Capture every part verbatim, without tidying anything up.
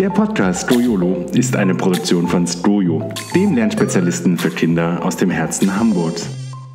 Der Podcast Stojolo ist eine Produktion von Stojo, dem Lernspezialisten für Kinder aus dem Herzen Hamburgs.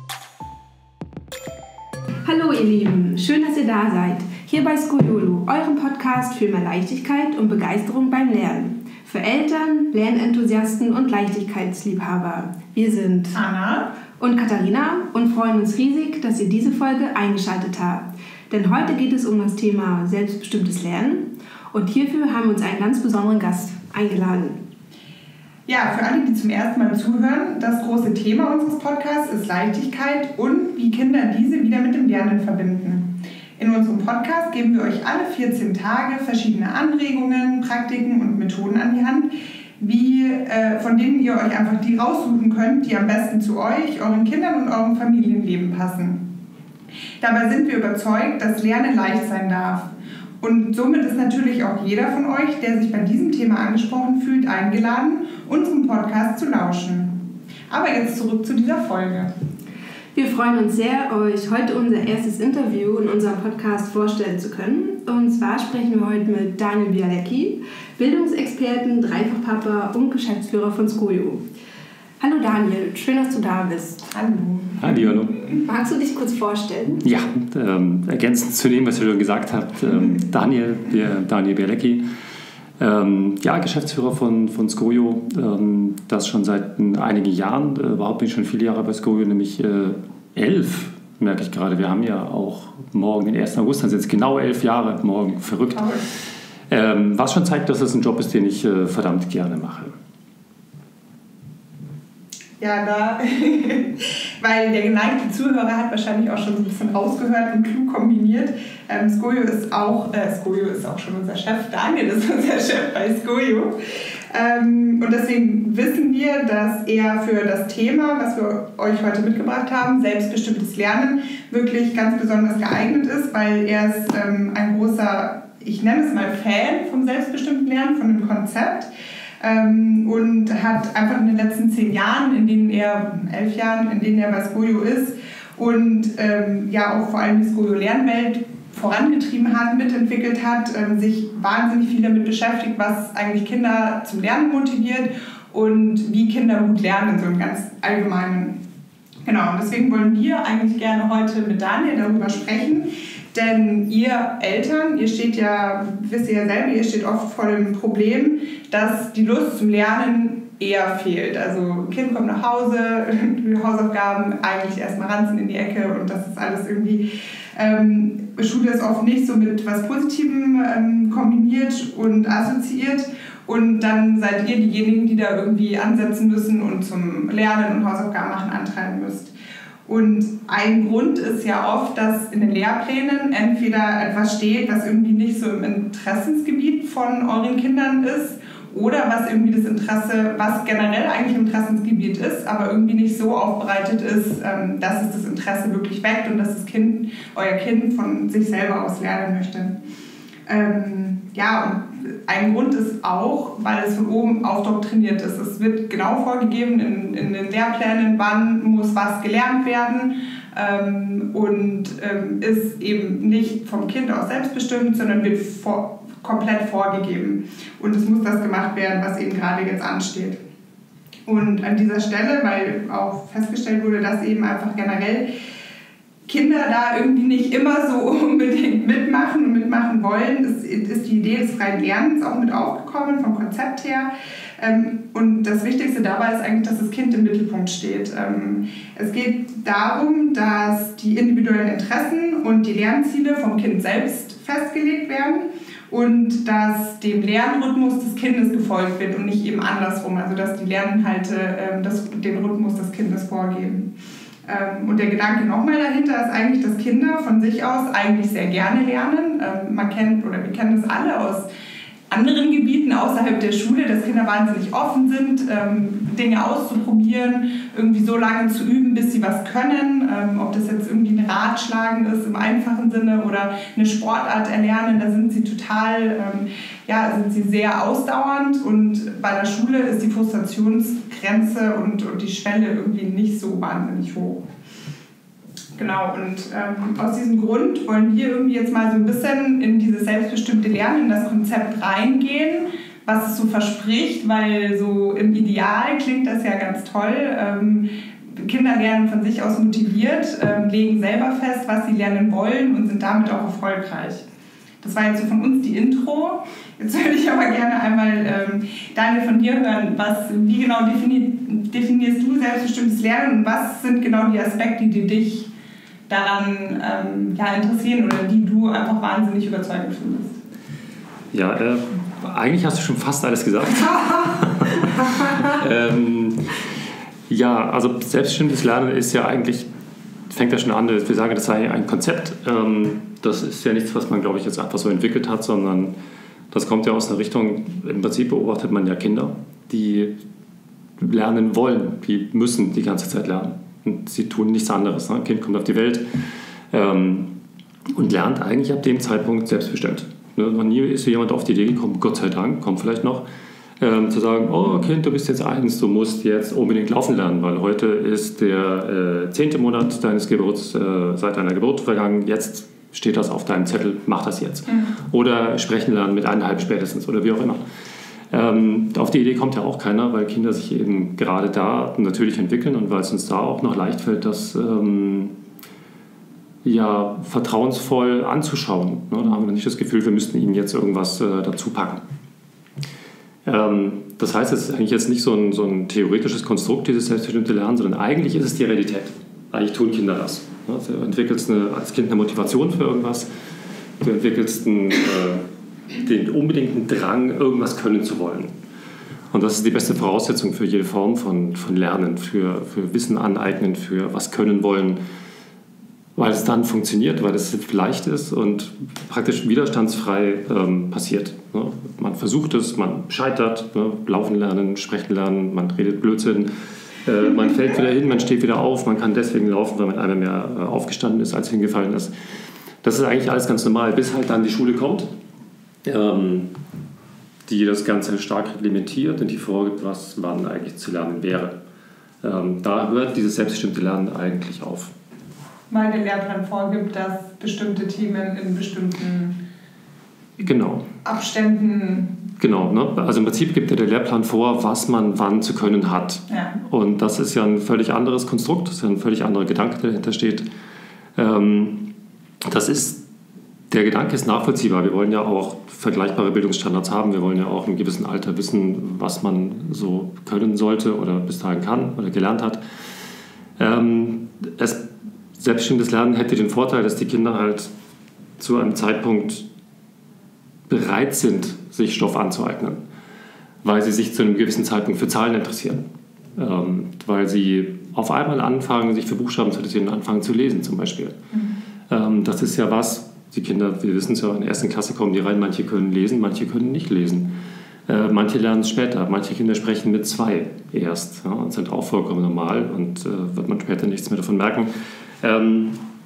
Hallo ihr Lieben, schön, dass ihr da seid. Hier bei Stojolo, eurem Podcast für mehr Leichtigkeit und Begeisterung beim Lernen. Für Eltern, Lernenthusiasten und Leichtigkeitsliebhaber. Wir sind Anna und Katharina und freuen uns riesig, dass ihr diese Folge eingeschaltet habt. Denn heute geht es um das Thema selbstbestimmtes Lernen und hierfür haben wir uns einen ganz besonderen Gast eingeladen. Ja, für alle, die zum ersten Mal zuhören, das große Thema unseres Podcasts ist Leichtigkeit und wie Kinder diese wieder mit dem Lernen verbinden. In unserem Podcast geben wir euch alle vierzehn Tage verschiedene Anregungen, Praktiken und Methoden an die Hand, wie, äh, von denen ihr euch einfach die raussuchen könnt, die am besten zu euch, euren Kindern und eurem Familienleben passen. Dabei sind wir überzeugt, dass Lernen leicht sein darf. Und somit ist natürlich auch jeder von euch, der sich bei diesem Thema angesprochen fühlt, eingeladen, unserem Podcast zu lauschen. Aber jetzt zurück zu dieser Folge. Wir freuen uns sehr, euch heute unser erstes Interview in unserem Podcast vorstellen zu können. Und zwar sprechen wir heute mit Daniel Bialecki, Bildungsexperten, Dreifachpapa und Geschäftsführer von Skojo. Hallo Daniel, schön, dass du da bist. Hallo. Hallo, hallo. Magst du dich kurz vorstellen? Ja, ähm, ergänzend zu dem, was ihr schon gesagt habt, ähm, Daniel, Daniel Bialecki, ähm, ja, Geschäftsführer von, von Skojo, ähm, das schon seit einigen Jahren, äh, überhaupt bin ich schon viele Jahre bei Skojo, nämlich äh, elf, merke ich gerade. Wir haben ja auch morgen den ersten August, dann sind es genau elf Jahre, morgen, verrückt. Ähm, was schon zeigt, dass es ein Job ist, den ich äh, verdammt gerne mache. Ja, da, weil der geneigte Zuhörer hat wahrscheinlich auch schon so ein bisschen rausgehört und klug kombiniert. Ähm, Skojo ist auch, äh, Skojo ist auch schon unser Chef, Daniel ist unser Chef bei Skojo. Ähm, und deswegen wissen wir, dass er für das Thema, was wir euch heute mitgebracht haben, selbstbestimmtes Lernen, wirklich ganz besonders geeignet ist, weil er ist ähm, ein großer, ich nenne es mal Fan vom selbstbestimmten Lernen, von dem Konzept. Ähm, und hat einfach in den letzten zehn Jahren, in denen er, elf Jahren, in denen er bei Skojo ist und ähm, ja auch vor allem die Skojo-Lernwelt vorangetrieben hat, mitentwickelt hat, ähm, sich wahnsinnig viel damit beschäftigt, was eigentlich Kinder zum Lernen motiviert und wie Kinder gut lernen, so im ganz Allgemeinen. Genau, und deswegen wollen wir eigentlich gerne heute mit Daniel darüber sprechen. Denn ihr Eltern, ihr steht ja, wisst ihr ja selber, ihr steht oft vor dem Problem, dass die Lust zum Lernen eher fehlt. Also Kind kommt nach Hause, die Hausaufgaben eigentlich erstmal ranzen in die Ecke und das ist alles irgendwie, ähm, Schule ist oft nicht so mit was Positivem ähm, kombiniert und assoziiert. Und dann seid ihr diejenigen, die da irgendwie ansetzen müssen und zum Lernen und Hausaufgaben machen antreiben müsst. Und ein Grund ist ja oft, dass in den Lehrplänen entweder etwas steht, was irgendwie nicht so im Interessensgebiet von euren Kindern ist oder was irgendwie das Interesse, was generell eigentlich im Interessensgebiet ist, aber irgendwie nicht so aufbereitet ist, dass es das Interesse wirklich weckt und dass das Kind, euer Kind von sich selber aus lernen möchte. Ähm, ja, und ein Grund ist auch, weil es von oben aufdoktriniert ist. Es wird genau vorgegeben in, in den Lehrplänen, wann muss was gelernt werden ähm, und ähm, ist eben nicht vom Kind aus selbstbestimmt, sondern wird vor, komplett vorgegeben. Und es muss das gemacht werden, was eben gerade jetzt ansteht. Und an dieser Stelle, weil auch festgestellt wurde, dass eben einfach generell Kinder da irgendwie nicht immer so unbedingt mitmachen und mitmachen wollen, ist, ist die Idee des freien Lernens auch mit aufgekommen, vom Konzept her. Und das Wichtigste dabei ist eigentlich, dass das Kind im Mittelpunkt steht. Es geht darum, dass die individuellen Interessen und die Lernziele vom Kind selbst festgelegt werden und dass dem Lernrhythmus des Kindes gefolgt wird und nicht eben andersrum, also dass die Lerninhalte das, den Rhythmus des Kindes vorgeben. Und der Gedanke nochmal dahinter ist eigentlich, dass Kinder von sich aus eigentlich sehr gerne lernen. Man kennt, oder wir kennen das alle aus anderen Gebieten außerhalb der Schule, dass Kinder wahnsinnig offen sind, Dinge auszuprobieren, irgendwie so lange zu üben, bis sie was können. Ob das jetzt irgendwie ein Ratschlagen ist im einfachen Sinne oder eine Sportart erlernen, da sind sie total, ja, sind sie sehr ausdauernd und bei der Schule ist die Frustrationsgrenze und, und die Schwelle irgendwie nicht so wahnsinnig hoch. Genau, und ähm, aus diesem Grund wollen wir irgendwie jetzt mal so ein bisschen in dieses selbstbestimmte Lernen, in das Konzept reingehen, was es so verspricht, weil so im Ideal klingt das ja ganz toll. Ähm, Kinder lernen von sich aus motiviert, ähm, legen selber fest, was sie lernen wollen und sind damit auch erfolgreich. Das war jetzt so von uns die Intro. Jetzt würde ich aber gerne einmal, ähm, Daniel, von dir hören, was, wie genau defini- definierst du selbstbestimmtes Lernen und was sind genau die Aspekte, die dich daran ähm, ja, interessieren oder die du einfach wahnsinnig überzeugend findest? Ja, äh, eigentlich hast du schon fast alles gesagt. ähm, ja, also selbstbestimmtes Lernen ist ja eigentlich, fängt ja schon an, wir sagen, das sei ein Konzept. Ähm, das ist ja nichts, was man, glaube ich, jetzt einfach so entwickelt hat, sondern das kommt ja aus einer Richtung, im Prinzip beobachtet man ja Kinder, die lernen wollen, die müssen die ganze Zeit lernen. Und sie tun nichts anderes. Ne? Ein Kind kommt auf die Welt ähm, und lernt eigentlich ab dem Zeitpunkt selbstbestimmt. Ne? Noch nie ist jemand auf die Idee gekommen, Gott sei Dank, kommt vielleicht noch, ähm, zu sagen, oh Kind, du bist jetzt eins, du musst jetzt unbedingt laufen lernen, weil heute ist der äh, zehnte Monat deines Geburts, äh, seit deiner Geburt vergangen, jetzt steht das auf deinem Zettel, mach das jetzt. Mhm. Oder sprechen lernen mit eineinhalb spätestens oder wie auch immer. Ähm, auf die Idee kommt ja auch keiner, weil Kinder sich eben gerade da natürlich entwickeln und weil es uns da auch noch leicht fällt, das ähm, ja, vertrauensvoll anzuschauen. Ne? Da haben wir nicht das Gefühl, wir müssten ihnen jetzt irgendwas äh, dazu packen. Ähm, das heißt, es ist eigentlich jetzt nicht so ein, so ein theoretisches Konstrukt, dieses selbstbestimmte Lernen, sondern eigentlich ist es die Realität. Eigentlich tun Kinder das. Ne? Du entwickelst eine, als Kind eine Motivation für irgendwas, du entwickelst ein... Äh, den unbedingten Drang, irgendwas können zu wollen. Und das ist die beste Voraussetzung für jede Form von, von Lernen, für, für Wissen aneignen, für was können wollen, weil es dann funktioniert, weil es leicht ist und praktisch widerstandsfrei ähm, passiert. Ne? Man versucht es, man scheitert, ne? Laufen lernen, sprechen lernen, man redet Blödsinn, äh, man fällt wieder hin, man steht wieder auf, man kann deswegen laufen, weil man einmal mehr äh, aufgestanden ist, als hingefallen ist. Das ist eigentlich alles ganz normal, bis halt dann die Schule kommt, Ähm, die das Ganze stark reglementiert und die vorgibt, was wann eigentlich zu lernen wäre. Ähm, da hört dieses selbstbestimmte Lernen eigentlich auf. Weil der Lehrplan vorgibt, dass bestimmte Themen in bestimmten genau. Abständen... Genau, ne? Also im Prinzip gibt ja der Lehrplan vor, was man wann zu können hat. Ja. Und das ist ja ein völlig anderes Konstrukt, das ist ja ein völlig anderer Gedanke, der dahinter steht. Ähm, das ist Der Gedanke ist nachvollziehbar. Wir wollen ja auch vergleichbare Bildungsstandards haben. Wir wollen ja auch im gewissen Alter wissen, was man so können sollte oder bis dahin kann oder gelernt hat. Ähm, es, selbstbestimmtes Lernen hätte den Vorteil, dass die Kinder halt zu einem Zeitpunkt bereit sind, sich Stoff anzueignen, weil sie sich zu einem gewissen Zeitpunkt für Zahlen interessieren. Ähm, weil sie auf einmal anfangen, sich für Buchstaben zu interessieren und anfangen zu lesen zum Beispiel. Mhm. Ähm, das ist ja was... Die Kinder, wir wissen es ja, in der ersten Klasse kommen die rein, manche können lesen, manche können nicht lesen. Äh, manche lernen es später, manche Kinder sprechen mit zwei erst, ja, und sind auch vollkommen normal und äh, wird man später nichts mehr davon merken. Ähm,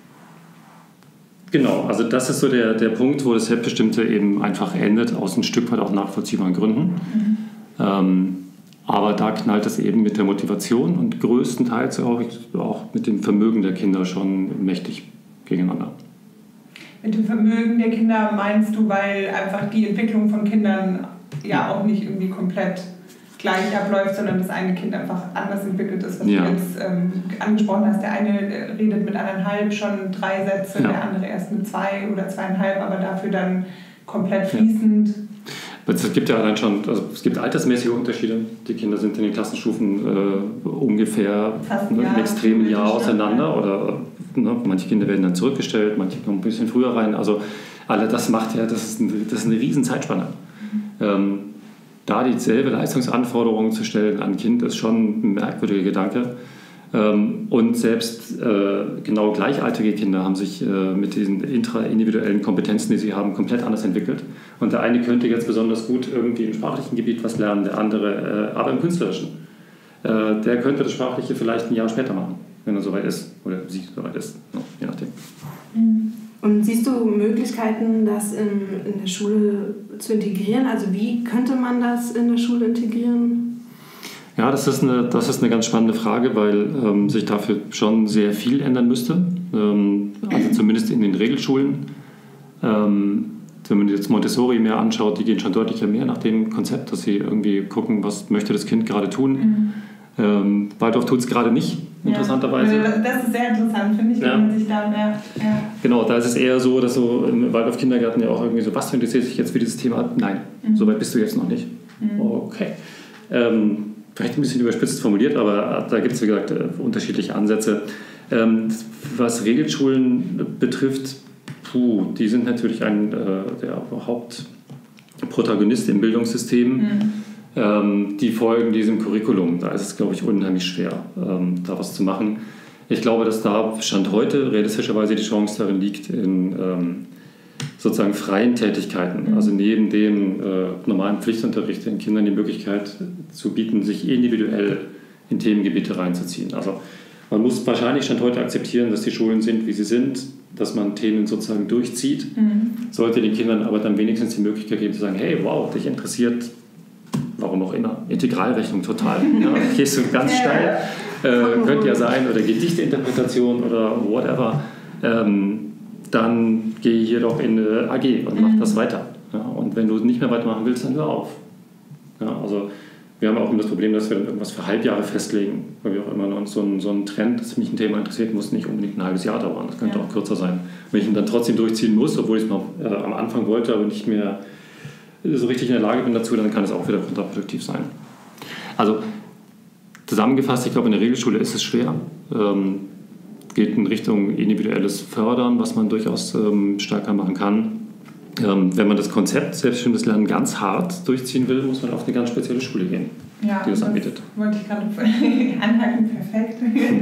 genau, also das ist so der, der Punkt, wo das Selbstbestimmte eben einfach endet, aus ein Stück weit auch nachvollziehbaren Gründen. Mhm. Ähm, aber da knallt es eben mit der Motivation und größtenteils auch, auch mit dem Vermögen der Kinder schon mächtig gegeneinander. Mit dem Vermögen der Kinder meinst du, weil einfach die Entwicklung von Kindern ja auch nicht irgendwie komplett gleich abläuft, sondern das eine Kind einfach anders entwickelt ist, was ja. du jetzt ähm, angesprochen hast. Der eine redet mit eineinhalb schon drei Sätze, ja. der andere erst mit zwei oder zweieinhalb, aber dafür dann komplett fließend. Ja. Es gibt ja allein schon, also es gibt altersmäßige Unterschiede. Die Kinder sind in den Klassenstufen äh, ungefähr ein ne, extremes Jahr auseinander. Ja. Oder ne, manche Kinder werden dann zurückgestellt, manche kommen ein bisschen früher rein. Also alle das macht ja, das ist, ein, das ist eine riesen Zeitspanne. Mhm. Ähm, da dieselbe Leistungsanforderungen zu stellen an ein Kind, ist schon ein merkwürdiger Gedanke. Ähm, und selbst äh, genau gleichaltrige Kinder haben sich äh, mit diesen intraindividuellen Kompetenzen, die sie haben, komplett anders entwickelt. Und der eine könnte jetzt besonders gut irgendwie im sprachlichen Gebiet was lernen, der andere äh, aber im künstlerischen. Äh, der könnte das Sprachliche vielleicht ein Jahr später machen, wenn er soweit ist oder sie soweit ist, no, je nachdem. Und siehst du Möglichkeiten, das in, in der Schule zu integrieren? Also wie könnte man das in der Schule integrieren? Ja, das ist eine, das ist eine ganz spannende Frage, weil ähm, sich dafür schon sehr viel ändern müsste. Ähm, also zumindest in den Regelschulen. Ähm, wenn man jetzt Montessori mehr anschaut, die gehen schon deutlich mehr nach dem Konzept, dass sie irgendwie gucken, was möchte das Kind gerade tun. Mhm. Ähm, Waldorf tut es gerade nicht, interessanterweise. Ja, das ist sehr interessant, finde ich, wenn ja. man sich da mehr... Ja. Genau, da ist es eher so, dass so im Waldorf-Kindergarten ja auch irgendwie so, was, du interessierst dich jetzt für dieses Thema? Nein, mhm. so weit bist du jetzt noch nicht. Mhm. Okay. Ähm, vielleicht ein bisschen überspitzt formuliert, aber da gibt es, wie gesagt, unterschiedliche Ansätze. Ähm, was Regelschulen betrifft, puh, die sind natürlich ein äh, der Hauptprotagonist im Bildungssystem. Mhm. Ähm, die folgen diesem Curriculum. Da ist es, glaube ich, unheimlich schwer, ähm, da was zu machen. Ich glaube, dass da Stand heute realistischerweise die Chance darin liegt, in ähm, sozusagen freien Tätigkeiten, mhm. also neben dem äh, normalen Pflichtunterricht den Kindern die Möglichkeit zu bieten, sich individuell in Themengebiete reinzuziehen. Also man muss wahrscheinlich Stand heute akzeptieren, dass die Schulen sind, wie sie sind, dass man Themen sozusagen durchzieht. Mhm. Sollte den Kindern aber dann wenigstens die Möglichkeit geben, zu sagen, hey, wow, dich interessiert, warum auch immer, Integralrechnung total. Ja, gehst du ganz steil, äh, könnte ja sein, oder Gedichteinterpretation oder whatever. Ähm, dann gehe hier doch in eine A G und mach mhm. das weiter. Ja, und wenn du nicht mehr weitermachen willst, dann hör auf. Ja, also wir haben auch immer das Problem, dass wir dann irgendwas für Halbjahre festlegen, weil wir auch immer noch so einen, so einen Trend, dass mich ein Thema interessiert, muss nicht unbedingt ein halbes Jahr dauern. Das könnte ja. auch kürzer sein. Wenn ich ihn dann trotzdem durchziehen muss, obwohl ich es noch äh, am Anfang wollte, aber nicht mehr so richtig in der Lage bin dazu, dann kann es auch wieder kontraproduktiv sein. Also zusammengefasst, ich glaube, in der Regelschule ist es schwer. Ähm, geht in Richtung individuelles Fördern, was man durchaus ähm, stärker machen kann. Ähm, wenn man das Konzept selbstständiges Lernen ganz hart durchziehen will, muss man auf eine ganz spezielle Schule gehen, ja, die das, das anbietet. Wollte ich gerade anhaken, perfekt.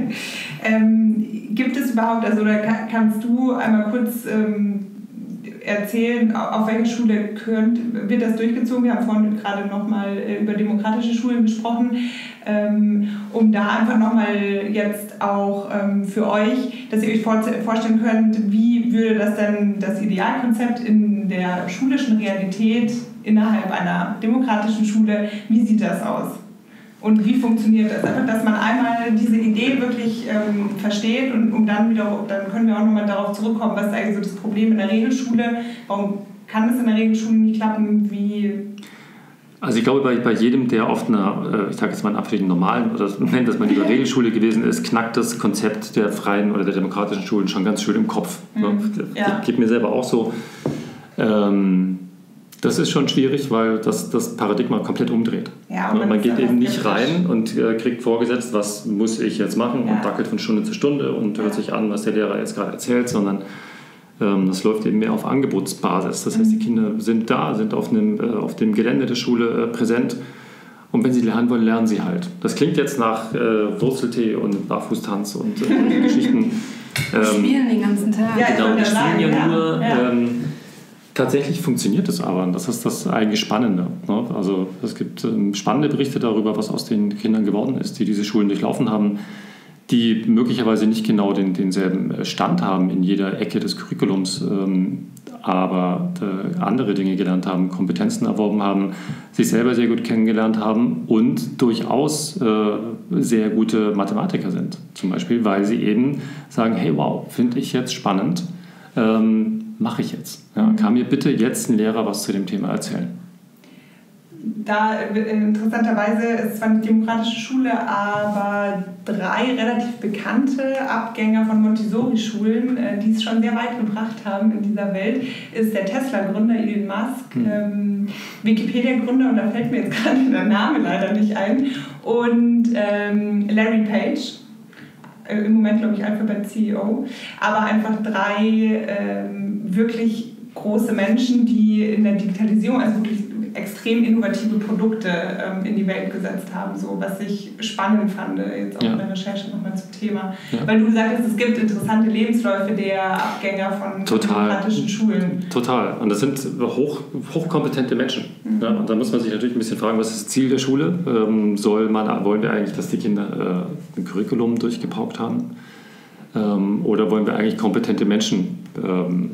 ähm, gibt es überhaupt, also oder kannst du einmal kurz ähm, erzählen, auf welche Schule könnt, wird das durchgezogen? Wir haben vorhin gerade nochmal über demokratische Schulen gesprochen, ähm, um da einfach nochmal jetzt auch ähm, für euch, dass ihr euch vorstellen könnt, wie würde das denn das Idealkonzept in der schulischen Realität innerhalb einer demokratischen Schule, wie sieht das aus? Und wie funktioniert das? Einfach, dass man einmal diese Idee wirklich ähm, versteht und um dann wieder, dann können wir auch nochmal darauf zurückkommen, was ist eigentlich so das Problem in der Regelschule? Warum kann es in der Regelschule nicht klappen? Wie? Also ich glaube, bei, bei jedem, der auf einer, ich sage jetzt mal in absoluten normalen, oder nennt das mal lieber Regelschule gewesen ist, knackt das Konzept der freien oder der demokratischen Schulen schon ganz schön im Kopf. Mhm. Ja. Das geht mir selber auch so. Ähm, Das ist schon schwierig, weil das das Paradigma komplett umdreht. Ja, man geht eben nicht rein und äh, kriegt vorgesetzt, was muss ich jetzt machen, ja. und dackelt von Stunde zu Stunde und hört ja. sich an, was der Lehrer jetzt gerade erzählt, sondern ähm, das läuft eben mehr auf Angebotsbasis. Das heißt, die Kinder sind da, sind auf, einem, äh, auf dem Gelände der Schule äh, präsent, und wenn sie lernen wollen, lernen sie halt. Das klingt jetzt nach äh, Wurzeltee und Barfußtanz und äh, Geschichten. Ähm, spielen den ganzen Tag. Ja, genau, die spielen ja, ja nur... Ja. Ähm, Tatsächlich funktioniert es aber, und das ist das eigentlich Spannende. Ne? Also es gibt ähm, spannende Berichte darüber, was aus den Kindern geworden ist, die diese Schulen durchlaufen haben, die möglicherweise nicht genau den, denselben Stand haben in jeder Ecke des Curriculums, ähm, aber äh, andere Dinge gelernt haben, Kompetenzen erworben haben, sich selber sehr gut kennengelernt haben und durchaus äh, sehr gute Mathematiker sind, zum Beispiel, weil sie eben sagen, hey wow, finde ich jetzt spannend, ähm, mache ich jetzt. Ja, kann mir bitte jetzt ein Lehrer was zu dem Thema erzählen? Da interessanterweise ist zwar eine demokratische Schule, aber drei relativ bekannte Abgänger von Montessori-Schulen, die es schon sehr weit gebracht haben in dieser Welt, ist der Tesla-Gründer Elon Musk, mhm. ähm, Wikipedia-Gründer, und da fällt mir jetzt gerade der Name leider nicht ein, und ähm, Larry Page. Im Moment, glaube ich, Alphabet C E O, aber einfach drei ähm, wirklich große Menschen, die in der Digitalisierung, also wirklich extrem innovative Produkte ähm, in die Welt gesetzt haben, so, was ich spannend fand, jetzt auch ja. in der Recherche nochmal zum Thema. Ja. Weil du gesagt hast, es gibt interessante Lebensläufe der Abgänger von Total. demokratischen Schulen. Total. Und das sind hoch, hochkompetente Menschen. Mhm. Ja, und da muss man sich natürlich ein bisschen fragen, was ist das Ziel der Schule? Ähm, soll man, wollen wir eigentlich, dass die Kinder äh, ein Curriculum durchgepaukt haben? Ähm, oder wollen wir eigentlich kompetente Menschen ähm,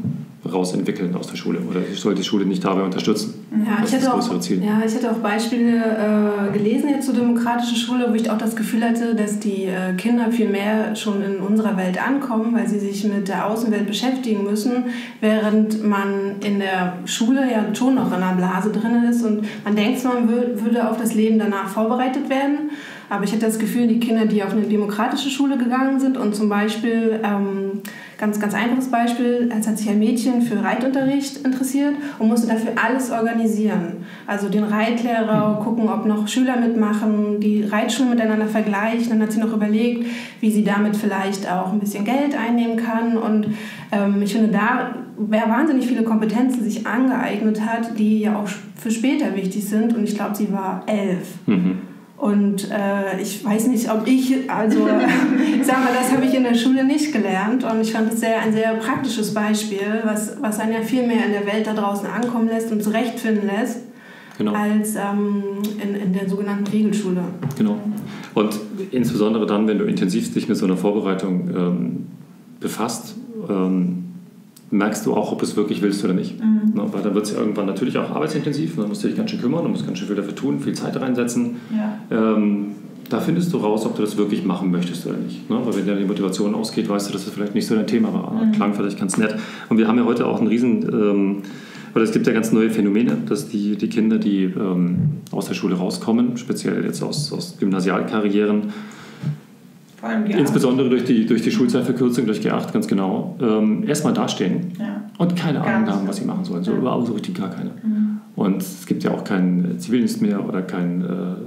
rausentwickeln aus der Schule oder soll die Schule nicht dabei unterstützen? Ja, das ich ist das hatte größere auch, Ziel. ja, ich hatte auch Beispiele äh, gelesen jetzt zur demokratischen Schule, wo ich auch das Gefühl hatte, dass die äh, Kinder viel mehr schon in unserer Welt ankommen, weil sie sich mit der Außenwelt beschäftigen müssen, während man in der Schule ja schon noch in einer Blase drin ist und man denkt, man wür- würde auf das Leben danach vorbereitet werden. Aber ich hatte das Gefühl, die Kinder, die auf eine demokratische Schule gegangen sind und zum Beispiel, ähm, ganz, ganz einfaches Beispiel, es hat sich ein Mädchen für Reitunterricht interessiert und musste dafür alles organisieren. Also den Reitlehrer, gucken, ob noch Schüler mitmachen, die Reitschulen miteinander vergleichen. Dann hat sie noch überlegt, wie sie damit vielleicht auch ein bisschen Geld einnehmen kann. Und ähm, ich finde, da wer wahnsinnig viele Kompetenzen sich angeeignet hat, die ja auch für später wichtig sind. Und ich glaube, sie war elf. Mhm. Und äh, ich weiß nicht, ob ich, also ich sag mal, das habe ich in der Schule nicht gelernt. Und ich fand es sehr, ein sehr praktisches Beispiel, was, was einen ja viel mehr in der Welt da draußen ankommen lässt und zurechtfinden lässt, genau. als ähm, in, in der sogenannten Regelschule. Genau. Und insbesondere dann, wenn du intensiv dich mit so einer Vorbereitung ähm, befasst, ähm, merkst du auch, ob du es wirklich willst oder nicht. Mhm. Na, weil dann wird es ja irgendwann natürlich auch arbeitsintensiv, dann musst du dich ganz schön kümmern, du musst ganz schön viel dafür tun, viel Zeit reinsetzen. Ja. Ähm, da findest du raus, ob du das wirklich machen möchtest oder nicht. Ne? Weil wenn dir die Motivation ausgeht, weißt du, dass das vielleicht nicht so dein Thema war. Mhm. Klang vielleicht ganz nett. Und wir haben ja heute auch einen riesen, ähm, oder es gibt ja ganz neue Phänomene, dass die, die Kinder, die ähm, aus der Schule rauskommen, speziell jetzt aus, aus Gymnasialkarrieren, Vor allem, ja. insbesondere durch die, durch die Schulzeitverkürzung, durch G acht, ganz genau, ähm, erstmal dastehen ja. und keine Ahnung haben, was sie machen sollen. So, ja. Überhaupt so richtig gar keine. Mhm. Und es gibt ja auch keinen Zivildienst mehr oder kein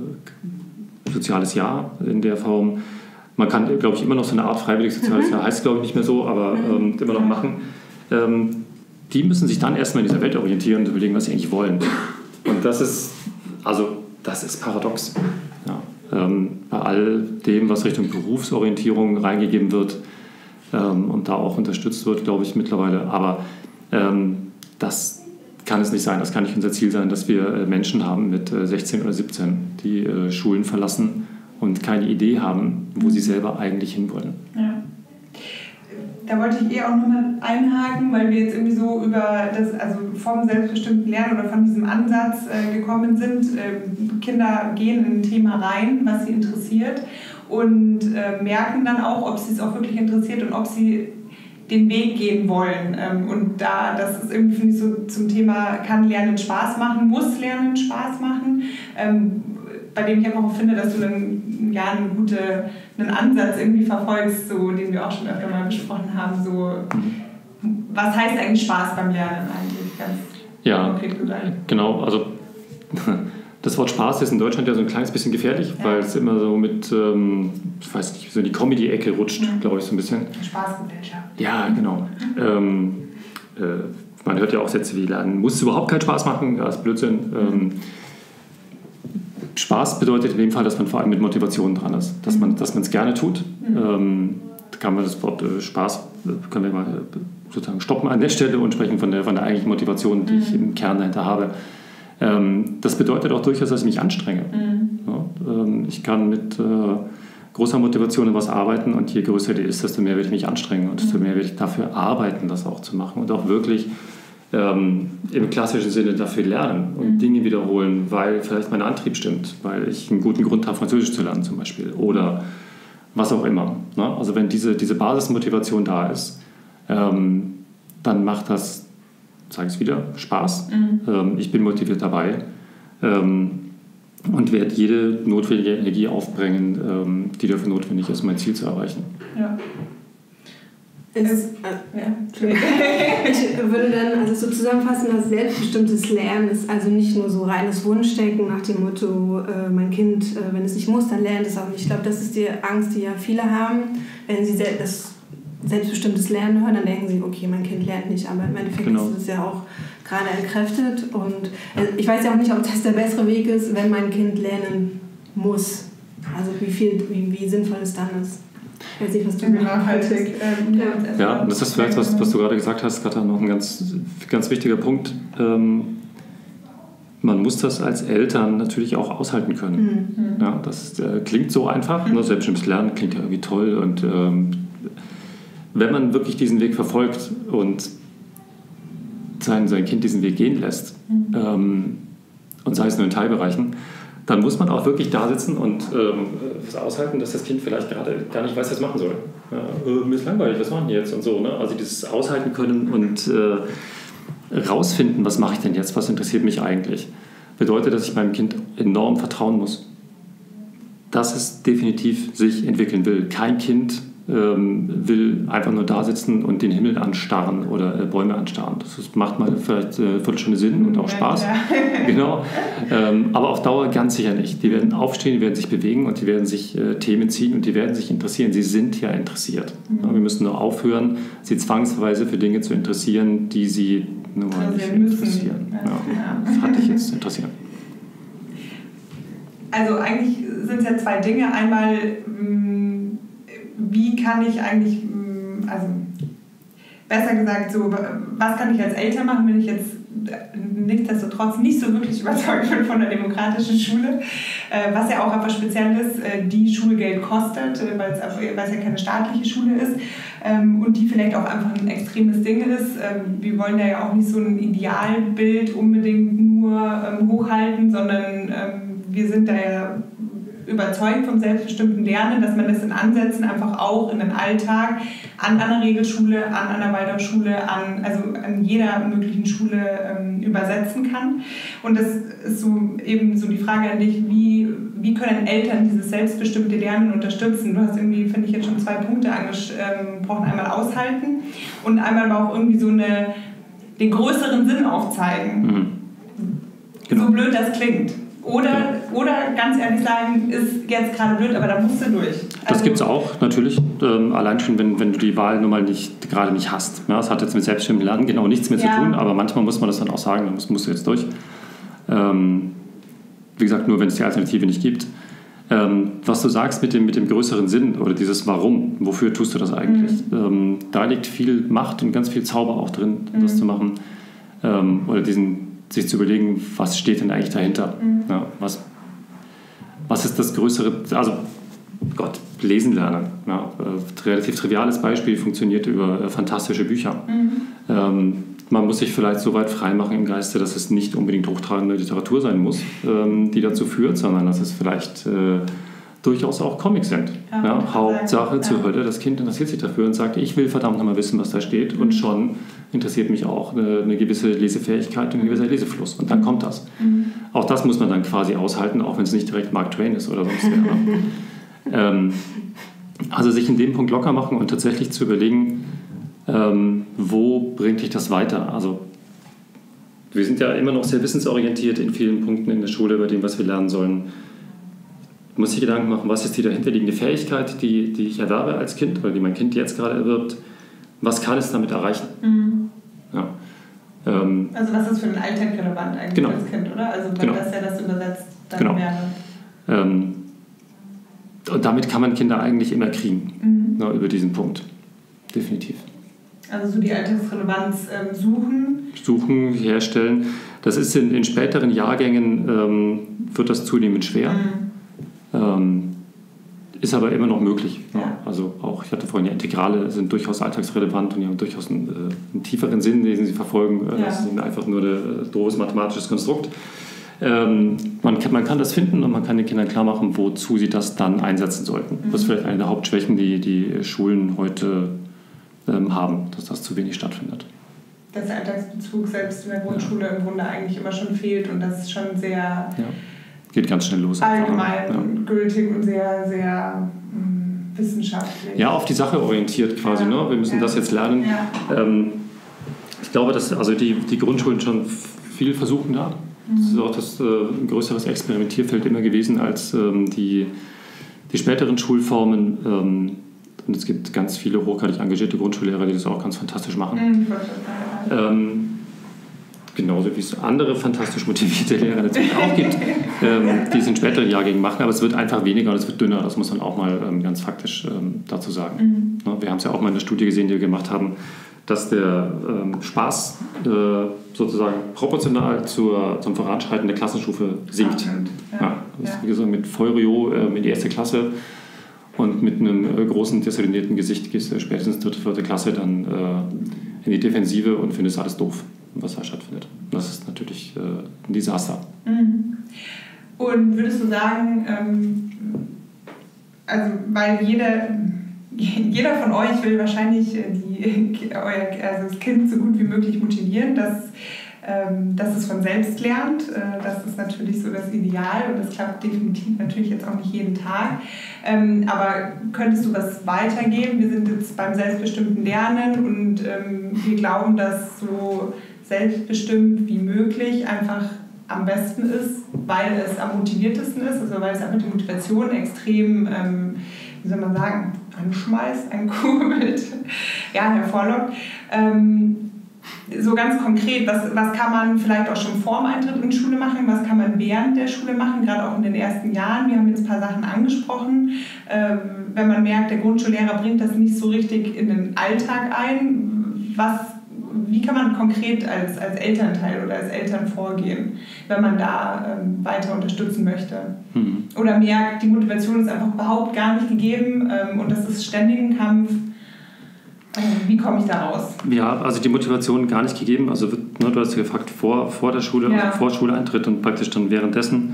äh, soziales Jahr in der Form. Man kann, glaube ich, immer noch so eine Art freiwilliges soziales mhm. Jahr, heißt glaube ich nicht mehr so, aber ähm, immer noch machen. Ähm, die müssen sich dann erstmal in dieser Welt orientieren und überlegen, was sie eigentlich wollen. Und das ist, also, das ist paradox. Ja. Ähm, bei all dem, was Richtung Berufsorientierung reingegeben wird ähm, und da auch unterstützt wird, glaube ich, mittlerweile. Aber ähm, das kann es nicht sein. Das kann nicht unser Ziel sein, dass wir äh, Menschen haben mit äh, sechzehn oder siebzehn, die äh, Schulen verlassen und keine Idee haben, wo sie selber eigentlich hinwollen. Ja. Da wollte ich eh auch nochmal einhaken, weil wir jetzt irgendwie so über das, also vom selbstbestimmten Lernen oder von diesem Ansatz äh, gekommen sind. Äh, Kinder gehen in ein Thema rein, was sie interessiert und äh, merken dann auch, ob sie es auch wirklich interessiert und ob sie den Weg gehen wollen. Ähm, und da, das ist irgendwie, finde ich, so zum Thema, kann Lernen Spaß machen, muss Lernen Spaß machen, ähm, bei dem ich einfach auch finde, dass du einen, ja, eine gute, einen Ansatz irgendwie verfolgst, so, den wir auch schon öfter mal besprochen haben. So, was heißt eigentlich Spaß beim Lernen eigentlich? Ganz ja, genau. Also das Wort Spaß ist in Deutschland ja so ein kleines bisschen gefährlich, ja. weil es immer so mit, ähm, ich weiß nicht, so in die Comedy-Ecke rutscht, mhm. glaube ich, so ein bisschen. Spaßgesellschaft. Ja, genau. Mhm. Ähm, äh, man hört ja auch Sätze wie Lernen muss überhaupt keinen Spaß machen, ja, das ist Blödsinn. Mhm. Ähm, Spaß bedeutet in dem Fall, dass man vor allem mit Motivation dran ist, dass man dass man es gerne tut. Mhm. Ähm, da kann man das Wort äh, Spaß, können wir mal äh, sozusagen stoppen an der Stelle und sprechen von der, von der eigentlichen Motivation, die mhm. ich im Kern dahinter habe. Ähm, das bedeutet auch durchaus, dass ich mich anstrenge. Mhm. Ja, ähm, ich kann mit äh, großer Motivation in was arbeiten und je größer die ist, desto mehr werde ich mich anstrengen und desto mehr werde ich dafür arbeiten, das auch zu machen und auch wirklich Ähm, im klassischen Sinne dafür lernen und mhm. Dinge wiederholen, weil vielleicht mein Antrieb stimmt, weil ich einen guten Grund habe, Französisch zu lernen zum Beispiel oder was auch immer. Ne? Also wenn diese, diese Basismotivation da ist, ähm, dann macht das, sage ich es wieder, Spaß. Mhm. Ähm, ich bin motiviert dabei ähm, und werde jede notwendige Energie aufbringen, ähm, die dafür notwendig ist, mein Ziel zu erreichen. Ja. Ist, äh, ja. Ich würde dann also so zusammenfassen, dass selbstbestimmtes Lernen ist also nicht nur so reines Wunschdenken nach dem Motto, äh, mein Kind, äh, wenn es nicht muss, dann lernt es auch nicht. Ich glaube, das ist die Angst, die ja viele haben. Wenn sie sel- das selbstbestimmtes Lernen hören, dann denken sie, okay, mein Kind lernt nicht. Aber im Endeffekt genau. ist es ja auch gerade entkräftet. Und äh, ich weiß ja auch nicht, ob das der bessere Weg ist, wenn mein Kind lernen muss. Also wie, viel, wie, wie sinnvoll es dann ist. Ich weiß nicht, was du nachhaltig. Ähm, ja. ja, das ist vielleicht, was, was du gerade gesagt hast, gerade noch ein ganz, ganz wichtiger Punkt. Ähm, man muss das als Eltern natürlich auch aushalten können. Mhm. Ja, das äh, klingt so einfach, mhm. ne? Selbstbestimmtes Lernen klingt ja irgendwie toll. Und ähm, wenn man wirklich diesen Weg verfolgt und sein, sein Kind diesen Weg gehen lässt, mhm. ähm, und sei es nur in Teilbereichen, dann muss man auch wirklich da sitzen und ähm, was aushalten, dass das Kind vielleicht gerade gar nicht weiß, was es machen soll. Ja, äh, mir ist langweilig, was machen die jetzt und so. Ne? Also dieses Aushalten können und äh, rausfinden, was mache ich denn jetzt, was interessiert mich eigentlich, bedeutet, dass ich meinem Kind enorm vertrauen muss, dass es definitiv sich entwickeln will. Kein Kind ähm, will einfach nur da sitzen und den Himmel anstarren oder äh, Bäume anstarren. Das macht mal vielleicht äh, eine Viertelstunde Sinn und auch Spaß. Ja. Genau. Ähm, aber auf Dauer ganz sicher nicht. Die werden aufstehen, die werden sich bewegen und die werden sich äh, Themen ziehen und die werden sich interessieren. Sie sind ja interessiert. Mhm. Ja, wir müssen nur aufhören, sie zwangsweise für Dinge zu interessieren, die sie nur also nicht interessieren. Ja. Ja. Das hat dich jetzt interessieren. Also eigentlich sind es ja zwei Dinge. Einmal, wie kann ich eigentlich, also besser gesagt, so, was kann ich als Eltern machen, wenn ich jetzt nichtsdestotrotz nicht so wirklich überzeugt bin von der demokratischen Schule, was ja auch einfach speziell ist, die Schulgeld kostet, weil es ja keine staatliche Schule ist und die vielleicht auch einfach ein extremes Ding ist. Wir wollen ja auch nicht so ein Idealbild unbedingt nur hochhalten, sondern wir sind da ja überzeugt vom selbstbestimmten Lernen, dass man das in Ansätzen einfach auch in den Alltag an einer Regelschule, an einer Waldorfschule, an, also an jeder möglichen Schule ähm, übersetzen kann. Und das ist so eben so die Frage an dich, wie, wie können Eltern dieses selbstbestimmte Lernen unterstützen? Du hast irgendwie, finde ich, jetzt schon zwei Punkte angesprochen. Einmal aushalten und einmal aber auch irgendwie so eine, den größeren Sinn aufzeigen. Mhm. Genau. So blöd das klingt. Oder, oder ganz ehrlich sagen, ist jetzt gerade blöd, aber da musst du durch. Also das gibt es auch, natürlich. Ähm, allein schon, wenn, wenn du die Wahl nun mal nicht, gerade nicht hast. Ja, das hat jetzt mit selbstbestimmtem Lernen genau nichts mehr ja. zu tun, aber manchmal muss man das dann auch sagen, dann musst, musst du jetzt durch. Ähm, wie gesagt, nur wenn es die Alternative nicht gibt. Ähm, was du sagst mit dem, mit dem größeren Sinn oder dieses Warum, wofür tust du das eigentlich? Mhm. Ähm, da liegt viel Macht und ganz viel Zauber auch drin, mhm. das zu machen. Ähm, oder diesen sich zu überlegen, was steht denn eigentlich dahinter? Mhm. Ja, was, was ist das größere, also Gott, lesen lernen. Ja, äh, relativ triviales Beispiel, funktioniert über äh, fantastische Bücher. Mhm. Ähm, man muss sich vielleicht so weit freimachen im Geiste, dass es nicht unbedingt hochtragende Literatur sein muss, ähm, die dazu führt, sondern dass es vielleicht äh, durchaus auch Comics sind. Ja, ja, Hauptsache ja. zur Hölle, das Kind interessiert sich dafür und sagt, ich will verdammt nochmal wissen, was da steht, mhm. und schon interessiert mich auch eine, eine gewisse Lesefähigkeit und ein gewisser Lesefluss. Und dann mhm. kommt das. Mhm. Auch das muss man dann quasi aushalten, auch wenn es nicht direkt Mark Twain ist oder sonst wer. ähm, also sich in dem Punkt locker machen und tatsächlich zu überlegen, ähm, wo bringt dich das weiter? Also wir sind ja immer noch sehr wissensorientiert in vielen Punkten in der Schule bei dem, was wir lernen sollen. Ich muss sich Gedanken machen, was ist die dahinterliegende Fähigkeit, die, die ich erwerbe als Kind oder die mein Kind jetzt gerade erwirbt. Was kann es damit erreichen? Mhm. Ja. Ähm, also was ist für den Alltag relevant eigentlich genau. für das Kind, oder? Also wenn genau. das ja das übersetzt, dann genau. wäre... Ähm, und damit kann man Kinder eigentlich immer kriegen, mhm. na, über diesen Punkt. Definitiv. Also so die Alltagsrelevanz ähm, suchen. Suchen, herstellen. Das ist in, in späteren Jahrgängen, ähm, wird das zunehmend schwer. Mhm. Ähm, ist aber immer noch möglich. Ja. Ja. Also auch, ich hatte vorhin ja, Integrale sind durchaus alltagsrelevant und die haben durchaus einen, äh, einen tieferen Sinn, den sie verfolgen. Ja. Das ist einfach nur ein doofes mathematisches Konstrukt. Ähm, man, kann, man kann das finden und man kann den Kindern klar machen, wozu sie das dann einsetzen sollten. Mhm. Das ist vielleicht eine der Hauptschwächen, die die Schulen heute ähm, haben, dass das zu wenig stattfindet. Dass der Alltagsbezug selbst in der Grundschule ja. im Grunde eigentlich immer schon fehlt und das ist schon sehr... Ja. Geht ganz schnell los. Allgemein ja. gültig und sehr, sehr mh, wissenschaftlich. Ja, auf die Sache orientiert quasi. Ja. Ne? Wir müssen ja. das jetzt lernen. Ja. Ähm, ich glaube, dass also die, die Grundschulen schon viel versuchen da. Mhm. Das ist auch das, äh, ein größeres Experimentierfeld immer gewesen als ähm, die, die späteren Schulformen. Ähm, und es gibt ganz viele hochgradig engagierte Grundschullehrer, die das auch ganz fantastisch machen. Mhm. Ähm, Genauso wie es andere fantastisch motivierte Lehrer natürlich auch gibt, ähm, die es in späteren Jahrgängen machen, aber es wird einfach weniger und es wird dünner, das muss man auch mal ähm, ganz faktisch ähm, dazu sagen. Mhm. Wir haben es ja auch mal in der Studie gesehen, die wir gemacht haben, dass der ähm, Spaß äh, sozusagen proportional zur, zum Voranschreiten der Klassenstufe sinkt. Ja. Ja, das ist, wie gesagt, mit Feurio ähm, in die erste Klasse und mit einem äh, großen desorientierten Gesicht gehst du spätestens dritte, vierte Klasse dann äh, in die Defensive und findest alles doof. was da stattfindet. Das ist natürlich äh, ein Desaster. Mhm. Und würdest du sagen, ähm, also weil jeder, jeder von euch will wahrscheinlich die, euer, also das Kind so gut wie möglich motivieren, dass, ähm, dass es von selbst lernt. Äh, das ist natürlich so das Ideal und das klappt definitiv natürlich jetzt auch nicht jeden Tag. Ähm, aber könntest du was weitergeben? Wir sind jetzt beim selbstbestimmten Lernen und ähm, wir glauben, dass so selbstbestimmt wie möglich einfach am besten ist, weil es am motiviertesten ist, also weil es einfach die Motivation extrem, ähm, wie soll man sagen, anschmeißt, ankurbelt, ja, hervorlockt. Ähm, so ganz konkret, was, was kann man vielleicht auch schon vor dem Eintritt in die Schule machen, was kann man während der Schule machen, gerade auch in den ersten Jahren. Wir haben jetzt ein paar Sachen angesprochen. Ähm, wenn man merkt, der Grundschullehrer bringt das nicht so richtig in den Alltag ein, was wie kann man konkret als, als Elternteil oder als Eltern vorgehen, wenn man da ähm, weiter unterstützen möchte? Mhm. Oder merkt, die Motivation ist einfach überhaupt gar nicht gegeben ähm, und das ist ständig ein Kampf. Ähm, wie komme ich da raus? Ja, also die Motivation gar nicht gegeben. Also ne, du hast gefragt, vor, vor der Schule, ja. also vor Schuleintritt und praktisch dann währenddessen.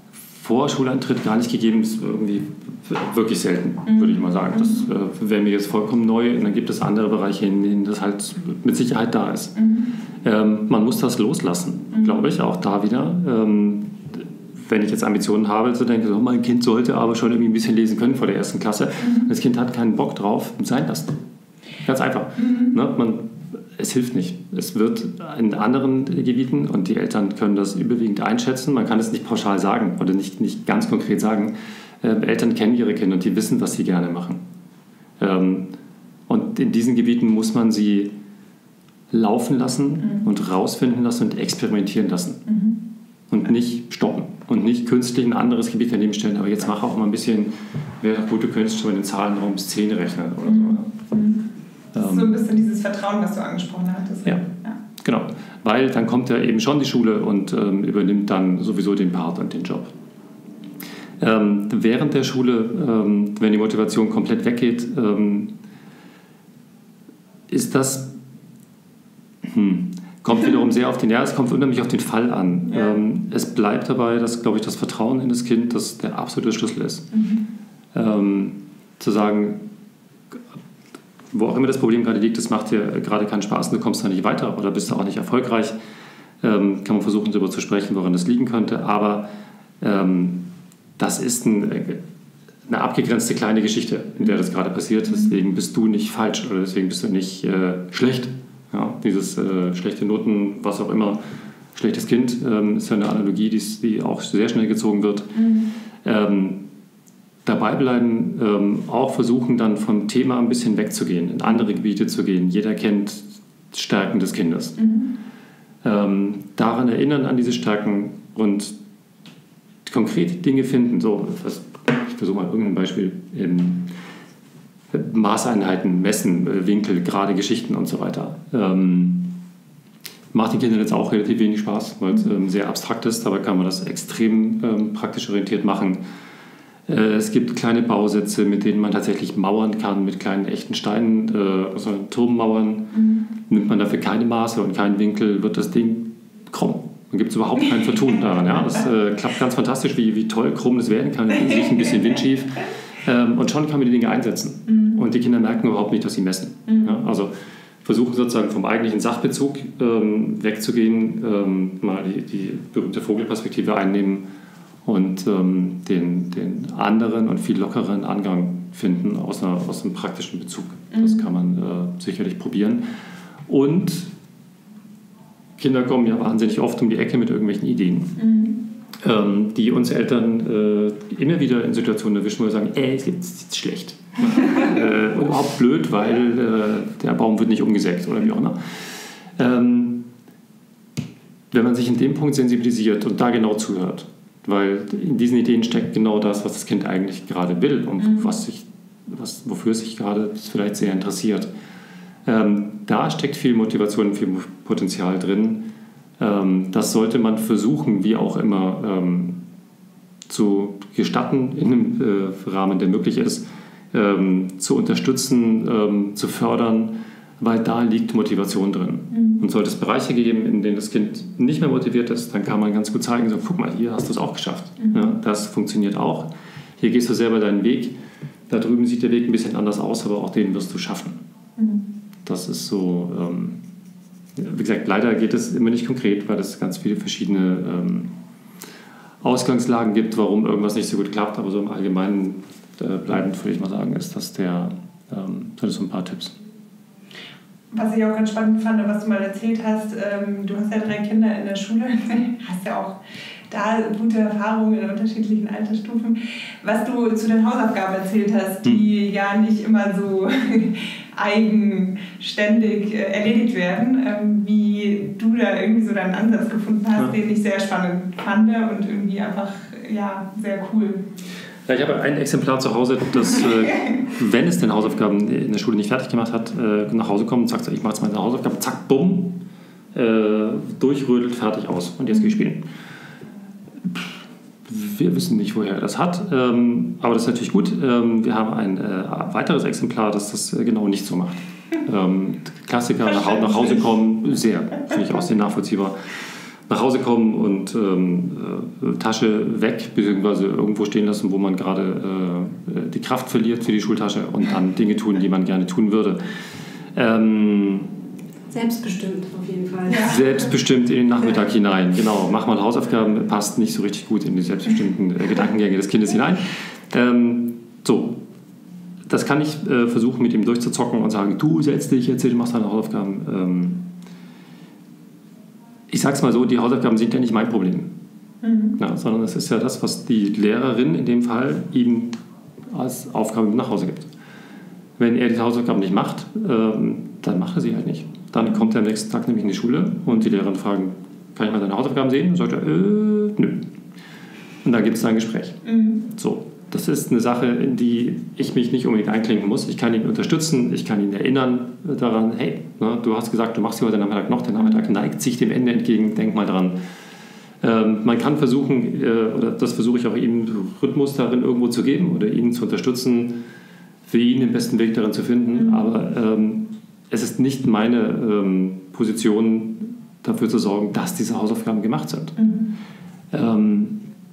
Vor Schuleintritt gar nicht gegeben, ist irgendwie wirklich selten, mhm. würde ich mal sagen. Das äh, wäre mir jetzt vollkommen neu. Und dann gibt es andere Bereiche, in denen das halt mit Sicherheit da ist. Mhm. Ähm, man muss das loslassen, mhm. glaube ich, auch da wieder. Ähm, wenn ich jetzt Ambitionen habe, zu denken, so, mein Kind sollte aber schon irgendwie ein bisschen lesen können vor der ersten Klasse. Mhm. Das Kind hat keinen Bock drauf, sein lassen. Ganz einfach. Mhm. Ne? Man, es hilft nicht. Es wird in anderen Gebieten, und die Eltern können das überwiegend einschätzen, man kann es nicht pauschal sagen oder nicht, nicht ganz konkret sagen, äh, Eltern kennen ihre Kinder und die wissen, was sie gerne machen. Ähm, und in diesen Gebieten muss man sie laufen lassen mhm. und rausfinden lassen und experimentieren lassen. Mhm. Und nicht stoppen und nicht künstlich ein anderes Gebiet daneben stellen, aber jetzt mach auch mal ein bisschen, wäre gut, du könntest schon in den Zahlenraum bis zehn rechnen oder mhm. so. Mhm. Das ist so ein bisschen dieses Vertrauen, was du angesprochen hattest. Ja, ja. Genau. Weil dann kommt er eben schon die Schule und ähm, übernimmt dann sowieso den Part und den Job. Ähm, während der Schule, ähm, wenn die Motivation komplett weggeht, ähm, ist das, hm, kommt wiederum sehr auf den, ja, es kommt unheimlich auf den Fall an. Ja. Ähm, es bleibt dabei, dass, glaube ich, das Vertrauen in das Kind, das der absolute Schlüssel ist. Mhm. Ähm, zu sagen, wo auch immer das Problem gerade liegt, das macht dir gerade keinen Spaß und du kommst da nicht weiter oder bist da auch nicht erfolgreich, ähm, kann man versuchen, darüber zu sprechen, woran das liegen könnte. Aber ähm, das ist ein, eine abgegrenzte kleine Geschichte, in der das gerade passiert. Deswegen bist du nicht falsch oder deswegen bist du nicht äh, schlecht. Ja, dieses äh, schlechte Noten, was auch immer, schlechtes Kind, ähm, ist ja eine Analogie, die, die auch sehr schnell gezogen wird. Mhm. Ähm, dabei bleiben, ähm, auch versuchen dann vom Thema ein bisschen wegzugehen, in andere Gebiete zu gehen. Jeder kennt Stärken des Kindes. Mhm. Ähm, daran erinnern an diese Stärken und konkret Dinge finden. So, was, ich versuche mal irgendein Beispiel. Ähm, Maßeinheiten, Messen, Winkel, gerade Geschichten und so weiter. Ähm, macht den Kindern jetzt auch relativ wenig Spaß, weil es ähm, sehr abstrakt ist. Dabei kann man das extrem ähm, praktisch orientiert machen. Es gibt kleine Bausätze, mit denen man tatsächlich mauern kann, mit kleinen echten Steinen, äh, also Turmmauern. Mhm. Nimmt man dafür keine Maße und keinen Winkel, wird das Ding krumm. Dann gibt es überhaupt kein Vertun daran. Ja? Das äh, klappt ganz fantastisch, wie, wie toll krumm das werden kann, sich ein bisschen windschief. Ähm, und schon kann man die Dinge einsetzen. Mhm. Und die Kinder merken überhaupt nicht, dass sie messen. Mhm. Ja? Also versuchen sozusagen vom eigentlichen Sachbezug ähm, wegzugehen, ähm, mal die, die berühmte Vogelperspektive einnehmen, und ähm, den, den anderen und viel lockeren Angang finden aus, einer, aus einem praktischen Bezug. Mhm. Das kann man äh, sicherlich probieren. Und Kinder kommen ja wahnsinnig oft um die Ecke mit irgendwelchen Ideen, mhm. ähm, die uns Eltern äh, immer wieder in Situationen erwischen, wo wir sagen, ey, es ist schlecht. äh, und überhaupt blöd, weil äh, der Baum wird nicht umgesägt oder wie auch immer. Ähm, wenn man sich in dem Punkt sensibilisiert und da genau zuhört, weil in diesen Ideen steckt genau das, was das Kind eigentlich gerade will und mhm. was sich, was, wofür es sich gerade vielleicht sehr interessiert. Ähm, da steckt viel Motivation, viel Potenzial drin. Ähm, das sollte man versuchen, wie auch immer, ähm, zu gestatten, in einem äh, Rahmen, der möglich ist, ähm, zu unterstützen, ähm, zu fördern, weil da liegt Motivation drin. Mhm. Und sollte es Bereiche geben, in denen das Kind nicht mehr motiviert ist, dann kann man ganz gut zeigen, so, guck mal, hier hast du es auch geschafft. Mhm. Ja, das funktioniert auch. Hier gehst du selber deinen Weg. Da drüben sieht der Weg ein bisschen anders aus, aber auch den wirst du schaffen. Mhm. Das ist so, ähm, wie gesagt, leider geht es immer nicht konkret, weil es ganz viele verschiedene ähm, Ausgangslagen gibt, warum irgendwas nicht so gut klappt, aber so im Allgemeinen äh, bleibend würde ich mal sagen, ist das der, ähm, das sind so ein paar Tipps. Was ich auch ganz spannend fand, was du mal erzählt hast, ähm, du hast ja drei Kinder in der Schule, hast ja auch da gute Erfahrungen in unterschiedlichen Altersstufen. Was du zu den Hausaufgaben erzählt hast, die hm. ja nicht immer so eigenständig äh, erledigt werden, ähm, wie du da irgendwie so deinen Ansatz gefunden hast, ja. den ich sehr spannend fand und irgendwie einfach ja, sehr cool. Ja, ich habe ein Exemplar zu Hause, das, äh, wenn es den Hausaufgaben in der Schule nicht fertig gemacht hat, äh, nach Hause kommt und sagt, ich mache jetzt meine Hausaufgaben, zack, bumm, äh, durchrödelt, fertig, aus und jetzt gehe ich spielen. Wir wissen nicht, woher er das hat, ähm, aber das ist natürlich gut. Ähm, wir haben ein äh, weiteres Exemplar, das das äh, genau nicht so macht. Ähm, Klassiker, nach, nach Hause kommen, sehr, finde ich auch sehr nachvollziehbar. Nach Hause kommen und ähm, äh, Tasche weg, beziehungsweise irgendwo stehen lassen, wo man gerade äh, die Kraft verliert für die Schultasche und dann Dinge tun, die man gerne tun würde. Ähm, Selbstbestimmt auf jeden Fall. Ja. Selbstbestimmt in den Nachmittag hinein, genau. Mach mal Hausaufgaben, passt nicht so richtig gut in die selbstbestimmten äh, Gedankengänge des Kindes hinein. Ähm, so, das kann ich äh, versuchen, mit ihm durchzuzocken und sagen, du setz dich jetzt hin, machst deine Hausaufgaben. Ähm, ich sag's mal so, die Hausaufgaben sind ja nicht mein Problem. Mhm. Ja, sondern es ist ja das, was die Lehrerin in dem Fall ihm als Aufgabe nach Hause gibt. Wenn er die Hausaufgaben nicht macht, ähm, dann macht er sie halt nicht. Dann kommt er am nächsten Tag nämlich in die Schule und die Lehrerin fragen, kann ich mal deine Hausaufgaben sehen? Und sagt er, äh, nö. Und dann gibt es ein Gespräch. Mhm. So, das ist eine Sache, in die ich mich nicht unbedingt einklinken muss. Ich kann ihn unterstützen, ich kann ihn erinnern daran, hey, ne, du hast gesagt, du machst hier heute Nachmittag noch, der Nachmittag neigt sich dem Ende entgegen, denk mal dran. Ähm, man kann versuchen, äh, oder das versuche ich auch ihm, Rhythmus darin irgendwo zu geben oder ihn zu unterstützen, für ihn den besten Weg darin zu finden, mhm. aber ähm, es ist nicht meine ähm, Position, dafür zu sorgen, dass diese Hausaufgaben gemacht sind. Mhm. Ähm,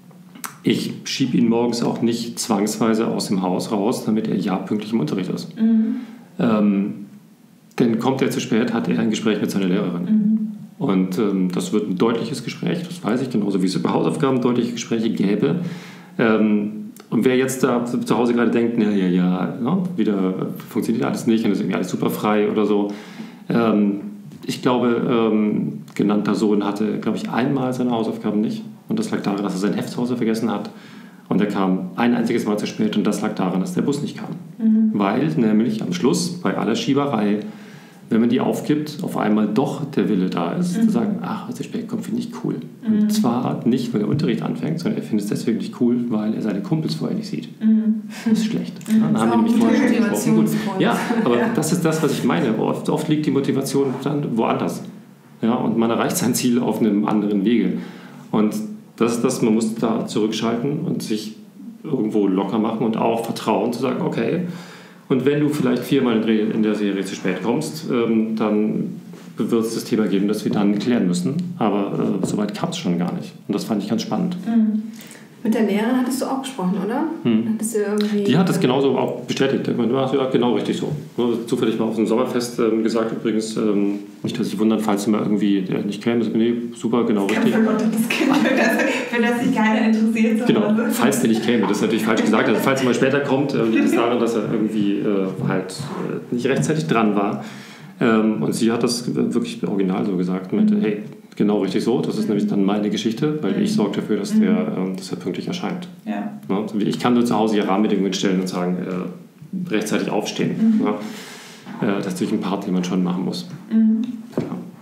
ich schiebe ihn morgens auch nicht zwangsweise aus dem Haus raus, damit er ja pünktlich im Unterricht ist. Mhm. Ähm, denn kommt er zu spät, hat er ein Gespräch mit seiner Lehrerin. Mhm. Und ähm, das wird ein deutliches Gespräch, das weiß ich, genauso wie es über Hausaufgaben deutliche Gespräche gäbe. Ähm, Und wer jetzt da zu Hause gerade denkt, ja, ja, ja, ja, wieder funktioniert alles nicht und ist irgendwie alles super frei oder so. Ähm, ich glaube, ähm, genannter Sohn hatte, glaube ich, einmal seine Hausaufgaben nicht. Und das lag daran, dass er sein Heft zu Hause vergessen hat. Und er kam ein einziges Mal zu spät und das lag daran, dass der Bus nicht kam. Mhm. Weil nämlich am Schluss bei aller Schieberei, wenn man die aufgibt, auf einmal doch der Wille da ist, mhm. zu sagen, ach, als er spät kommt, finde ich cool. Mhm. Und zwar nicht, weil der Unterricht anfängt, sondern er findet es deswegen nicht cool, weil er seine Kumpels vorher nicht sieht. Mhm. Das ist schlecht. Mhm. Dann haben wir nämlich vorher schon gesprochen. Gut. Ja, aber ja. das ist das, was ich meine. Oft, oft liegt die Motivation dann woanders. Ja, und man erreicht sein Ziel auf einem anderen Wege. Und das ist das, man muss da zurückschalten und sich irgendwo locker machen und auch vertrauen, zu sagen, okay, und wenn du vielleicht viermal in der Serie zu spät kommst, ähm, dann wird es das Thema geben, das wir dann klären müssen. Aber äh, soweit kam es schon gar nicht. Und das fand ich ganz spannend. Mhm. Mit der Lehrerin hattest du auch gesprochen, oder? Hm. Hattest du irgendwie Die hat das genauso auch bestätigt. Ich meine, du hast ja genau richtig so. Zufällig mal auf dem Sommerfest ähm, gesagt, übrigens, ähm, nicht, dass ich wundern, falls du mal irgendwie äh, nicht kämst. Nee, super, genau richtig. Für Leute, das Kind, wenn das, wenn das sich keiner interessiert. So genau, falls der nicht käme. Das ist natürlich falsch gesagt. Also, falls er mal später kommt, äh, liegt es daran, dass er irgendwie äh, halt äh, nicht rechtzeitig dran war. Ähm, und sie hat das wirklich original so gesagt. Und meinte, hey, genau richtig so. Das ist nämlich dann meine Geschichte, weil ich sorge dafür, dass, der, äh, dass er pünktlich erscheint. Ja. Ja, ich kann nur zu Hause hier Rahmenbedingungen stellen und sagen, äh, rechtzeitig aufstehen. Mhm. Ja. Äh, das ist natürlich ein Part, den man schon machen muss. Mhm. Ja.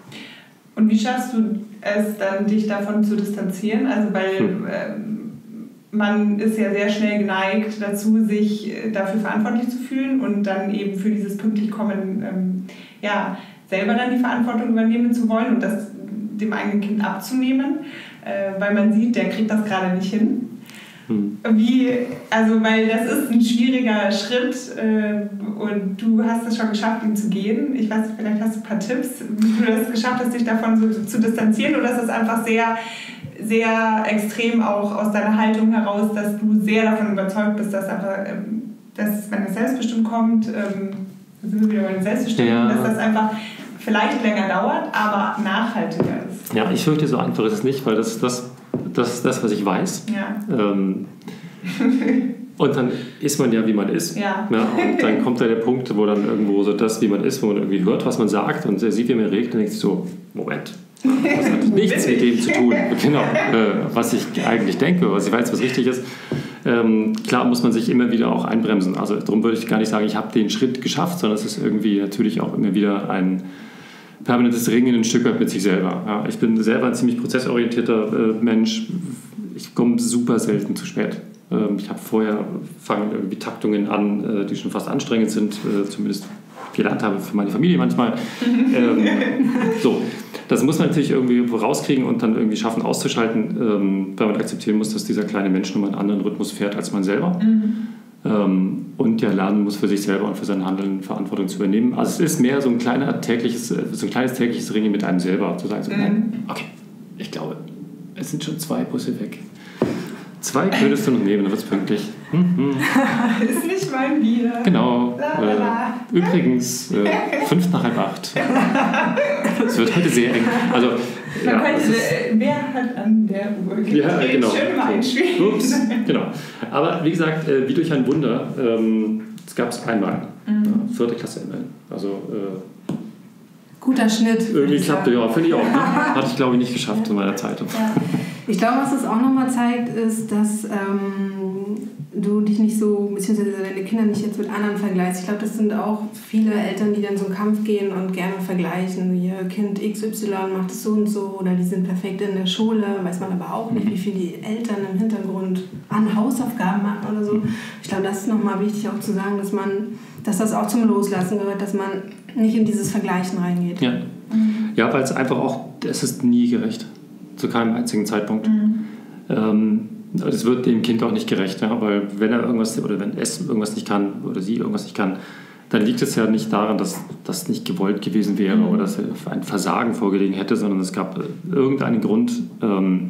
Und wie schaffst du es dann, dich davon zu distanzieren? Also weil hm. ähm, man ist ja sehr schnell geneigt dazu, sich dafür verantwortlich zu fühlen und dann eben für dieses pünktlich Kommen ähm, ja, selber dann die Verantwortung übernehmen zu wollen und das dem eigenen Kind abzunehmen, äh, weil man sieht, der kriegt das gerade nicht hin. Hm. Wie, also weil das ist ein schwieriger Schritt äh, und du hast es schon geschafft, ihn zu gehen. Ich weiß nicht, vielleicht hast du ein paar Tipps, wie du das geschafft hast, dich davon so zu distanzieren, oder ist es einfach sehr, sehr extrem auch aus deiner Haltung heraus, dass du sehr davon überzeugt bist, dass einfach, ähm, dass wenn das selbstbestimmt kommt, ähm, sind wir wieder bei den Selbstbestimmten, ja. dass das einfach vielleicht länger dauert, aber nachhaltiger ist. Ja, ich fürchte, so einfach ist es nicht, weil das, das, das ist das, was ich weiß. Ja. Ähm, und dann ist man ja, wie man ist. Ja. Ja, und dann kommt da der Punkt, wo dann irgendwo so das, wie man ist, wo man irgendwie hört, was man sagt und sieht, wie man redet, und denkt sich so, Moment, das hat nichts mit dem zu tun, genau, äh, was ich eigentlich denke, was ich weiß, was richtig ist. Ähm, klar muss man sich immer wieder auch einbremsen. Also darum würde ich gar nicht sagen, ich habe den Schritt geschafft, sondern es ist irgendwie natürlich auch immer wieder ein permanentes Ringen ein Stück weit mit sich selber. Ja, ich bin selber ein ziemlich prozessorientierter äh, Mensch. Ich komme super selten zu spät. Ähm, ich habe vorher, fangen irgendwie Taktungen an, äh, die schon fast anstrengend sind, äh, zumindest gelernt habe für meine Familie manchmal. ähm, so. Das muss man natürlich irgendwie rauskriegen und dann irgendwie schaffen auszuschalten, ähm, weil man akzeptieren muss, dass dieser kleine Mensch nun mal einen anderen Rhythmus fährt als man selber. Mhm. Ähm, und ja lernen muss, für sich selber und für sein Handeln Verantwortung zu übernehmen. Also es ist mehr so ein, kleiner tägliches, so ein kleines tägliches Ringen mit einem selber, zu sagen, so, mhm. okay, ich glaube, es sind schon zwei Busse weg. Zwei könntest du noch nehmen, dann wird es pünktlich. Mhm. Ist nicht mein Bier. Genau. Äh, übrigens, äh, fünf nach halb acht. Es wird heute sehr eng. Also, Man ja, könnte, wer hat an der Uhr gedreht? Ja, genau. Schön mal einspielen. Ups, genau. Aber wie gesagt, äh, wie durch ein Wunder, ähm, es gab es einmal. Mhm. Ja, vierte Klasse immerhin. Also, äh, guter Schnitt. Irgendwie klappte, ja, finde ich auch. Ne? Hatte ich, glaube ich, nicht geschafft in meiner Zeit. Ja. Ich glaube, was das auch nochmal zeigt, ist, dass ähm, du dich nicht so, beziehungsweise deine Kinder nicht jetzt mit anderen vergleichst. Ich glaube, das sind auch viele Eltern, die dann so einen Kampf gehen und gerne vergleichen. Ihr Kind X Y macht es so und so oder die sind perfekt in der Schule. Weiß man aber auch nicht, wie viel die Eltern im Hintergrund an Hausaufgaben machen oder so. Ich glaube, das ist nochmal wichtig auch zu sagen, dass man, dass das auch zum Loslassen gehört, dass man nicht in dieses Vergleichen reingeht. Ja, ja, weil es einfach auch, es ist nie gerecht. Zu keinem einzigen Zeitpunkt. Mhm. Ähm, das wird dem Kind auch nicht gerecht, ja, weil wenn er irgendwas oder wenn es irgendwas nicht kann oder sie irgendwas nicht kann, dann liegt es ja nicht daran, dass das nicht gewollt gewesen wäre mhm. oder dass ein Versagen vorgelegen hätte, sondern es gab irgendeinen Grund. Ähm,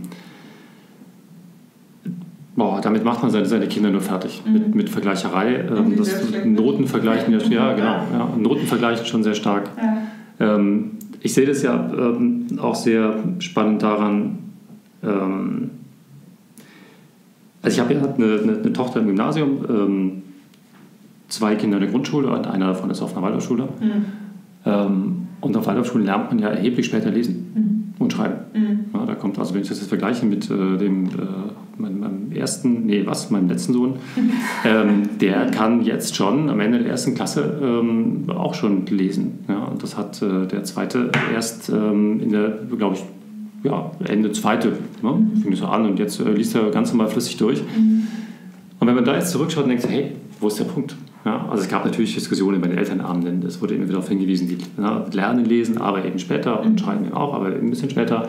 boah, damit macht man seine, seine Kinder nur fertig mhm. mit, mit Vergleicherei. Ähm, das Notenvergleichen, ja, ja, genau, ja, Notenvergleichen schon sehr stark. Ja. Ähm, Ich sehe das ja ähm, auch sehr spannend daran, ähm, also ich habe ja eine, eine, eine Tochter im Gymnasium, ähm, zwei Kinder in der Grundschule und einer davon ist auf einer Waldorfschule. Mhm. Ähm, und auf Waldorfschulen lernt man ja erheblich später lesen mhm. und schreiben. Mhm. Ja, da kommt, also wenn ich das jetzt vergleiche mit äh, dem, äh, meinem, meinem ersten, nee was, meinem letzten Sohn, ähm, der kann jetzt schon am Ende der ersten Klasse ähm, auch schon lesen. Ja, und das hat äh, der zweite erst ähm, in der, glaube ich, ja, Ende zweite, ne, fing das so an und jetzt äh, liest er ganz normal flüssig durch. Mhm. Und wenn man da jetzt zurückschaut und denkt, hey, wo ist der Punkt? Ja, also es gab natürlich Diskussionen bei den Elternabenden, es wurde immer wieder darauf hingewiesen, die na, lernen lesen, aber eben später und schreiben eben auch, aber eben ein bisschen später.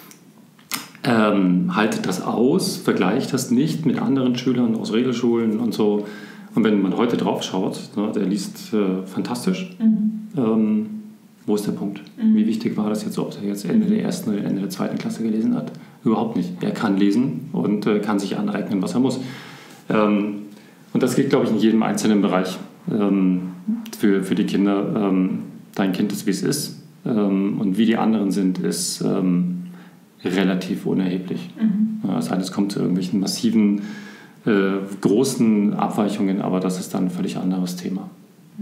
Ähm, haltet das aus, vergleicht das nicht mit anderen Schülern aus Regelschulen und so. Und wenn man heute drauf schaut, ne, der liest äh, fantastisch. Mhm. Ähm, wo ist der Punkt? Mhm. Wie wichtig war das jetzt, ob er jetzt Ende der ersten oder Ende der zweiten Klasse gelesen hat? Überhaupt nicht. Er kann lesen und äh, kann sich aneignen, was er muss. Ähm, und das gilt, glaube ich, in jedem einzelnen Bereich ähm, für, für die Kinder. Ähm, dein Kind ist, wie es ist. Ähm, und wie die anderen sind, ist ähm, relativ unerheblich. Mhm. Ja, das heißt, es kommt zu irgendwelchen massiven, äh, großen Abweichungen, aber das ist dann ein völlig anderes Thema.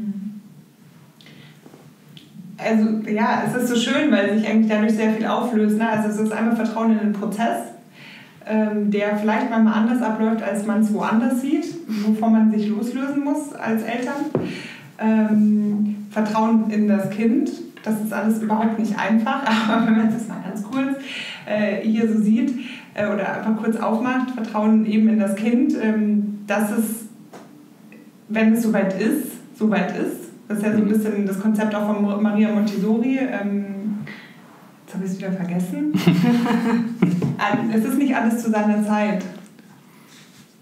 Also ja, es ist so schön, weil sich eigentlich dadurch sehr viel auflöst. Ne? Also es ist einmal Vertrauen in den Prozess, ähm, der vielleicht manchmal anders abläuft, als man es woanders sieht, wovon man sich loslösen muss als Eltern. Ähm, Vertrauen in das Kind, das ist alles überhaupt nicht einfach, aber wenn man das mal ganz kurz äh, hier so sieht äh, oder einfach kurz aufmacht, Vertrauen eben in das Kind, ähm, dass es, wenn es soweit ist, soweit ist. Das ist ja so ein bisschen das Konzept auch von Maria Montessori. Ähm, jetzt habe ich es wieder vergessen. Es ist nicht alles zu seiner Zeit.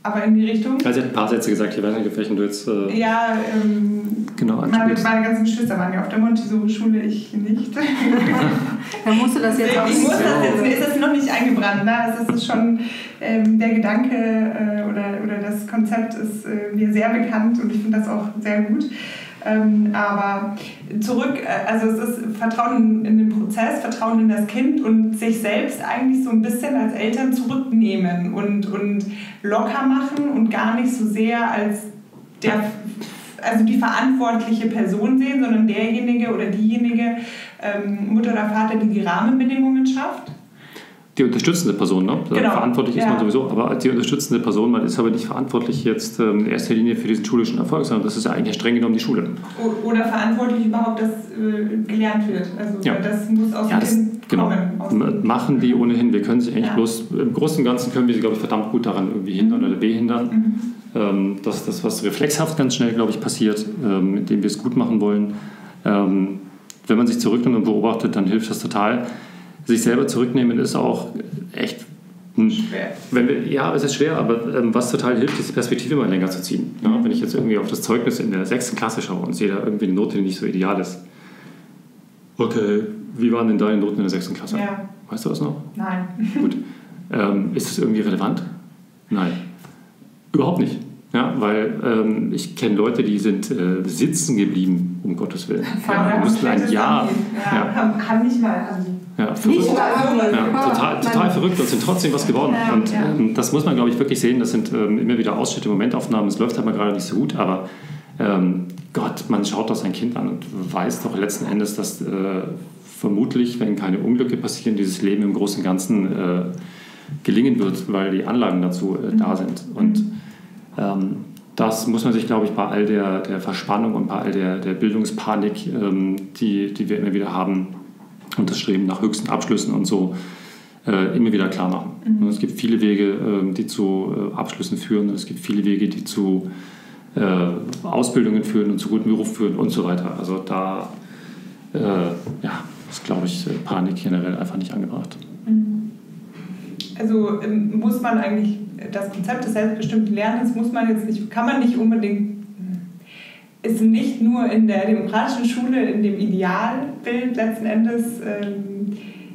aber in die Richtung. Also sie hat ein paar Sätze gesagt, ich weiß nicht, auf welchen du jetzt äh, ja, ähm, genau meine, meine ganzen Geschwister waren ja auf der Montessori-Schule, ich nicht. Da musst du das jetzt auch ich muss das jetzt, mir ist das noch nicht eingebrannt. Ne? Also das ist schon, ähm, der Gedanke äh, oder, oder das Konzept ist äh, mir sehr bekannt und ich finde das auch sehr gut. Ähm, aber zurück, also es ist Vertrauen in den Prozess, Vertrauen in das Kind und sich selbst eigentlich so ein bisschen als Eltern zurücknehmen und, und locker machen und gar nicht so sehr als der, also die verantwortliche Person sehen, sondern derjenige oder diejenige ähm, Mutter oder Vater, die die Rahmenbedingungen schafft. Die unterstützende Person, ne? Genau. Verantwortlich ist ja. man sowieso, aber als die unterstützende Person, man ist aber nicht verantwortlich jetzt ähm, in erster Linie für diesen schulischen Erfolg, sondern das ist ja eigentlich streng genommen die Schule. Oder verantwortlich überhaupt, dass äh, gelernt wird. Also ja. das muss aus ja, dem das, Kind genau. kommen. Machen die ohnehin. Wir können sie eigentlich ja. bloß, im Großen und Ganzen können wir sie, glaube ich, verdammt gut daran irgendwie hindern mhm. oder behindern. Mhm. Ähm, das ist das, was reflexhaft ganz schnell, glaube ich, passiert, ähm, indem wir es gut machen wollen. Ähm, wenn man sich zurücknimmt und beobachtet, dann hilft das total. Sich selber zurücknehmen ist auch echt schwer. Wenn wir, ja, es ist schwer, aber ähm, was total hilft, ist die Perspektive mal länger zu ziehen. Ja, wenn ich jetzt irgendwie auf das Zeugnis in der sechsten Klasse schaue und sehe da irgendwie eine Note, die nicht so ideal ist. Okay, wie waren denn deine Noten in der sechsten Klasse? Ja. Weißt du das noch? Nein. Gut. Ähm, ist das irgendwie relevant? Nein. Überhaupt nicht. Ja, weil ähm, ich kenne Leute, die sind äh, sitzen geblieben, um Gottes Willen. Ja, die mussten ein Jahr. Ja, ja. Haben, haben nicht mal Abi. Ja, verrückt. Ja, total, total verrückt und sind trotzdem was geworden. Ja, und ja. ähm, das muss man, glaube ich, wirklich sehen. Das sind ähm, immer wieder Ausschnitte, Momentaufnahmen. Es läuft halt mal gerade nicht so gut, aber ähm, Gott, man schaut doch sein Kind an und weiß doch letzten Endes, dass äh, vermutlich, wenn keine Unglücke passieren, dieses Leben im Großen und Ganzen äh, gelingen wird, weil die Anlagen dazu äh, da sind. Und ähm, das muss man sich, glaube ich, bei all der, der Verspannung und bei all der, der Bildungspanik, ähm, die, die wir immer wieder haben, und das Streben nach höchsten Abschlüssen und so, äh, immer wieder klar machen. Mhm. Es gibt viele Wege, äh, die zu äh, Abschlüssen führen, und es gibt viele Wege, die zu äh, Ausbildungen führen und zu gutem Beruf führen und so weiter. Also da äh, ja, ist, glaube ich, Panik generell einfach nicht angebracht. Also ähm, muss man eigentlich das Konzept des selbstbestimmten Lernens muss man jetzt nicht, kann man nicht unbedingt, ist nicht nur in der demokratischen Schule, in dem Idealbild letzten Endes ähm,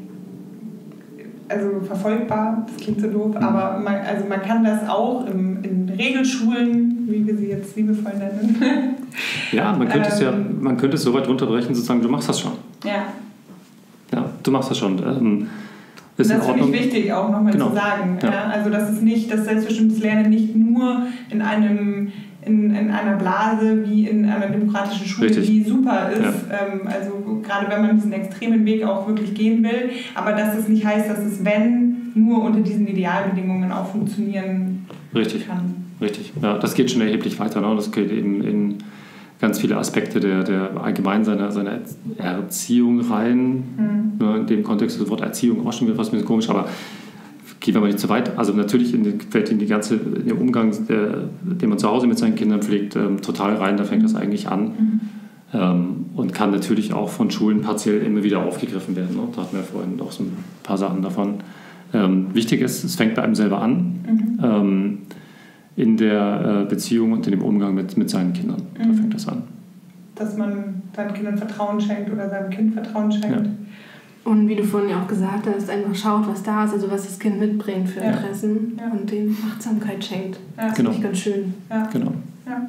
also verfolgbar, das klingt so doof, aber man, also man kann das auch im, in Regelschulen, wie wir sie jetzt liebevoll nennen. Ja, man könnte, ähm, es ja, man könnte es so weit runterbrechen, sozusagen, du machst das schon. Ja. Ja, du machst das schon. Ähm, Ist das finde ich wichtig auch nochmal genau. zu sagen. Ja. Ja, also dass es nicht, das selbstbestimmtes Lernen nicht nur in einem in, in einer Blase wie in einer demokratischen Schule, Richtig. Die super ist. Ja. Ähm, also gerade wenn man diesen extremen Weg auch wirklich gehen will, aber dass es nicht heißt, dass es, wenn, nur unter diesen Idealbedingungen auch funktionieren Richtig. kann. Richtig. Ja, das geht schon erheblich weiter. Ne? Das geht eben in ganz viele Aspekte der, der allgemein seiner, seiner Erziehung rein. Mhm. Ne, in dem Kontext das Wort Erziehung auch schon wieder fast ein bisschen komisch, aber gehen wir mal nicht zu weit. Also natürlich in den, fällt in die ganze, in den Umgang, der, den man zu Hause mit seinen Kindern pflegt, ähm, total rein. Da fängt das eigentlich an. Mhm. Ähm, und kann natürlich auch von Schulen partiell immer wieder aufgegriffen werden. Ne? Da hatten wir vorhin auch so ein paar Sachen davon. Ähm, wichtig ist, es fängt bei einem selber an. Mhm. Ähm, in der äh, Beziehung und in dem Umgang mit, mit seinen Kindern. Da fängt das an. Dass man seinen Kindern Vertrauen schenkt oder seinem Kind Vertrauen schenkt. Ja. Und wie du vorhin ja auch gesagt hast, einfach schaut, was da ist, also was das Kind mitbringt für Interessen ja. und dem Achtsamkeit schenkt. Ja. Das genau. finde ich ganz schön. Ja. Genau. Ja,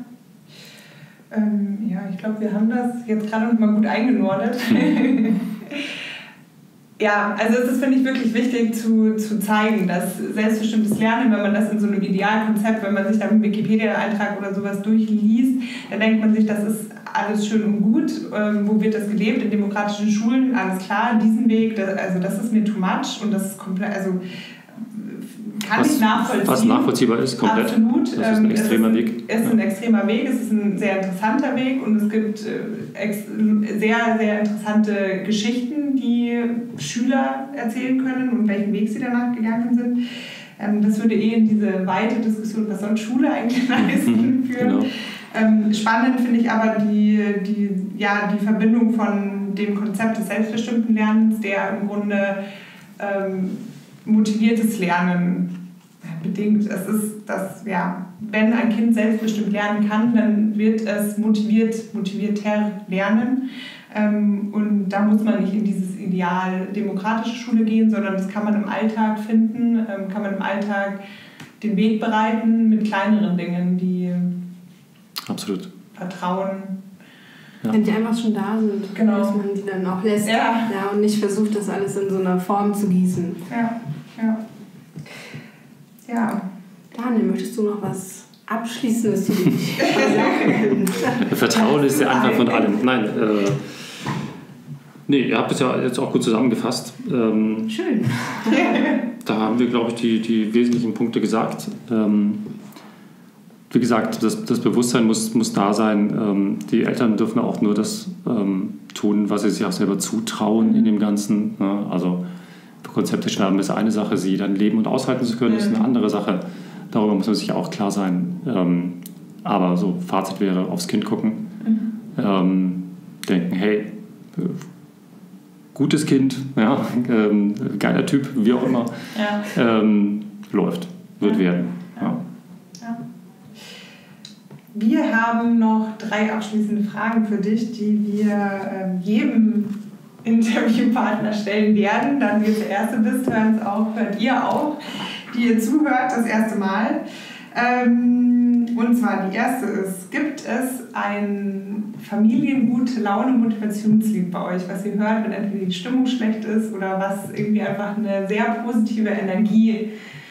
ähm, ja ich glaube, wir haben das jetzt gerade noch mal gut eingenordet. Hm. Ja, also es ist, finde ich, wirklich wichtig zu, zu zeigen, dass selbstbestimmtes Lernen, wenn man das in so einem Idealkonzept, wenn man sich da einen Wikipedia-Eintrag oder sowas durchliest, dann denkt man sich, das ist alles schön und gut. Ähm, wo wird das gelebt? In demokratischen Schulen, alles klar, diesen Weg, das, also das ist mir too much und das ist komplett, also kann was, ich nachvollziehen. Was nachvollziehbar ist, komplett. Absolut. Das ist ein extremer es ist, Weg. Es ist ein extremer Weg, es ist ein sehr interessanter Weg und es gibt sehr, sehr interessante Geschichten, die Schüler erzählen können und welchen Weg sie danach gegangen sind. Das würde eh in diese weite Diskussion, was soll Schule eigentlich leisten, führen. Genau. Spannend finde ich aber die, die, ja, die Verbindung von dem Konzept des selbstbestimmten Lernens, der im Grunde ähm, motiviertes Lernen, bedingt. Es ist, dass, ja, wenn ein Kind selbstbestimmt lernen kann, dann wird es motiviert, motivierter lernen. Ähm, und da muss man nicht in dieses Ideal demokratische Schule gehen, sondern das kann man im Alltag finden, ähm, kann man im Alltag den Weg bereiten mit kleineren Dingen, die Absolut. Vertrauen. Ja. Wenn die einfach schon da sind, genau. dass man die dann auch lässt, ja. Ja, und nicht versucht, das alles in so einer Form zu gießen. Ja, ja. Ja. Daniel, möchtest du noch was Abschließendes zu dich sagen? Vertrauen ist der Anfang von allem. Nein, äh, nee, ihr habt es ja jetzt auch gut zusammengefasst. Ähm, Schön. Da haben wir, glaube ich, die, die wesentlichen Punkte gesagt. Ähm, wie gesagt, das, das Bewusstsein muss, muss da sein. Ähm, die Eltern dürfen auch nur das ähm, tun, was sie sich auch selber zutrauen in dem Ganzen. Ne? Also Konzepte schreiben ist eine Sache, sie dann leben und aushalten zu können, ist eine andere Sache. Darüber muss man sich auch klar sein. Ähm, aber so Fazit wäre, aufs Kind gucken. Mhm. Ähm, denken, hey, äh, gutes Kind, ja, ähm, geiler Typ, wie auch immer, ja. ähm, läuft, wird ja. werden. Ja. Ja. Wir haben noch drei abschließende Fragen für dich, die wir ähm, jedem Interviewpartner stellen werden. Dann, wie du der Erste bist, hören es auch, hört ihr auch, die ihr zuhört, das erste Mal. Ähm, und zwar die erste ist, gibt es ein Familien-Gute-Laune-Motivationslied bei euch, was ihr hört, wenn entweder die Stimmung schlecht ist oder was irgendwie einfach eine sehr positive Energie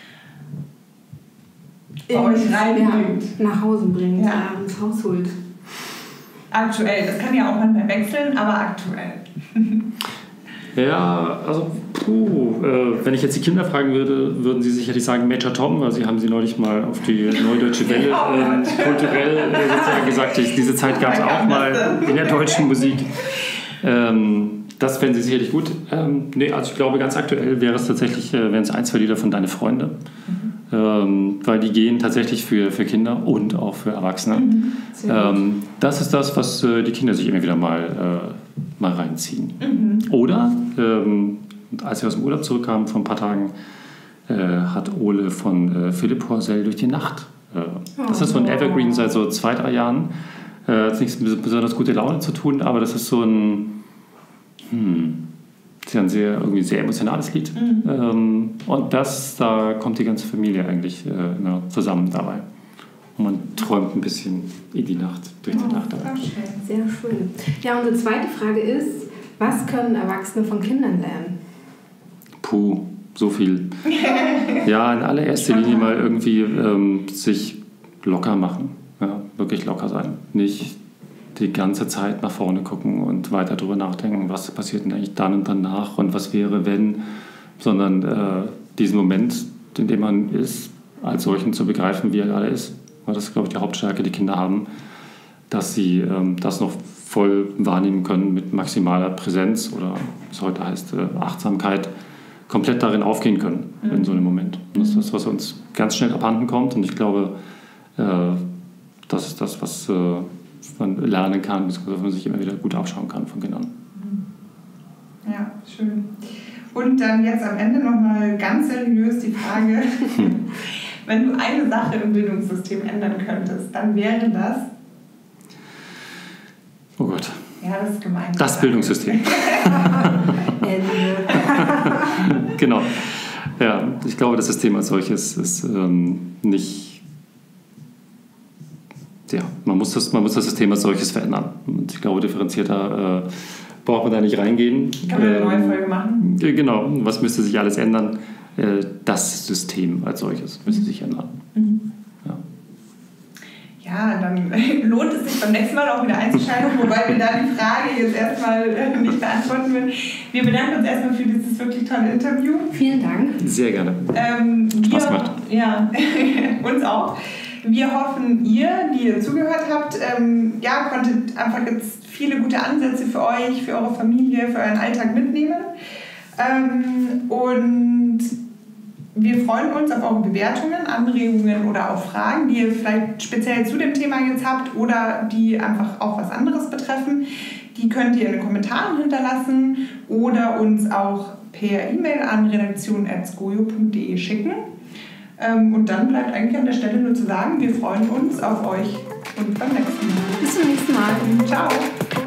bei euch reinbringt? Ja, nach Hause bringt, ja. Ja, ins Haus holt. Aktuell, das kann ja auch manchmal wechseln, aber aktuell. Ja, also puh, äh, wenn ich jetzt die Kinder fragen würde, würden sie sicherlich sagen Major Tom, weil sie haben sie neulich mal auf die Neue Deutsche Welle äh, kulturell äh, sozusagen gesagt, diese Zeit gab es auch mal in der deutschen Musik. Ähm, das fänden sie sicherlich gut. Ähm, nee, also ich glaube, ganz aktuell wäre es tatsächlich, äh, wären es ein, zwei Lieder von Deine Freunde. Mhm. Ähm, weil die gehen tatsächlich für, für Kinder und auch für Erwachsene. Mhm. Ähm, das ist das, was äh, die Kinder sich immer wieder mal, äh, mal reinziehen. Mhm. Oder, ähm, als wir aus dem Urlaub zurückkamen vor ein paar Tagen, äh, hat Ole von äh, Philipp Horsell Durch die Nacht. Äh, das ist so ein Evergreen seit so zwei, drei Jahren. Äh, hat nichts mit besonders gute Laune zu tun, aber das ist so ein... Hm, Das ist ja ein sehr, irgendwie sehr emotionales Lied. Mhm. Ähm, und das, da kommt die ganze Familie eigentlich äh, immer zusammen dabei. Und man träumt ein bisschen in die Nacht, durch die oh, Nacht dabei. Sehr schön. Ja, unsere zweite Frage ist, was können Erwachsene von Kindern lernen? Puh, so viel. Ja, in allererster Linie mal irgendwie ähm, sich locker machen. Ja, wirklich locker sein. Nicht die ganze Zeit nach vorne gucken und weiter darüber nachdenken, was passiert denn eigentlich dann und danach und was wäre, wenn, sondern äh, diesen Moment, in dem man ist, als solchen zu begreifen, wie er gerade ist. Das ist, glaube ich, die Hauptstärke, die Kinder haben, dass sie ähm, das noch voll wahrnehmen können mit maximaler Präsenz oder, was heute heißt, äh, Achtsamkeit, komplett darin aufgehen können mhm. in so einem Moment. Und das ist das, was uns ganz schnell abhanden kommt und ich glaube, äh, das ist das, was... Äh, man lernen kann, beziehungsweise man sich immer wieder gut abschauen kann von Kindern. Ja, schön. Und dann jetzt am Ende nochmal ganz seriös die Frage, wenn du eine Sache im Bildungssystem ändern könntest, dann wäre das? Oh Gott. Ja, das ist gemein. Das Bildungssystem. Genau. Ja, ich glaube, das System als solches ist ähm, nicht... Ja, man muss, das, man muss das System als solches verändern. Und ich glaube, differenzierter äh, braucht man da nicht reingehen. Kann man eine neue Folge machen? Äh, genau, was müsste sich alles ändern? Äh, das System als solches müsste sich ändern. Mhm. Ja. Ja, dann lohnt es sich beim nächsten Mal auch wieder einzuschalten, wobei wir da die Frage jetzt erstmal äh, nicht beantworten würden. Wir bedanken uns erstmal für dieses wirklich tolle Interview. Vielen Dank. Sehr gerne. Ähm, Spaß wir, gemacht. Ja, uns auch. Wir hoffen, ihr, die ihr zugehört habt, ähm, ja, konntet einfach jetzt viele gute Ansätze für euch, für eure Familie, für euren Alltag mitnehmen. Ähm, und wir freuen uns auf eure Bewertungen, Anregungen oder auch Fragen, die ihr vielleicht speziell zu dem Thema jetzt habt oder die einfach auch was anderes betreffen. Die könnt ihr in den Kommentaren hinterlassen oder uns auch per E-Mail an redaktion at skojo punkt de schicken. Ähm, und dann bleibt eigentlich an der Stelle nur zu sagen, wir freuen uns auf euch und beim nächsten Mal. Bis zum nächsten Mal. Ciao.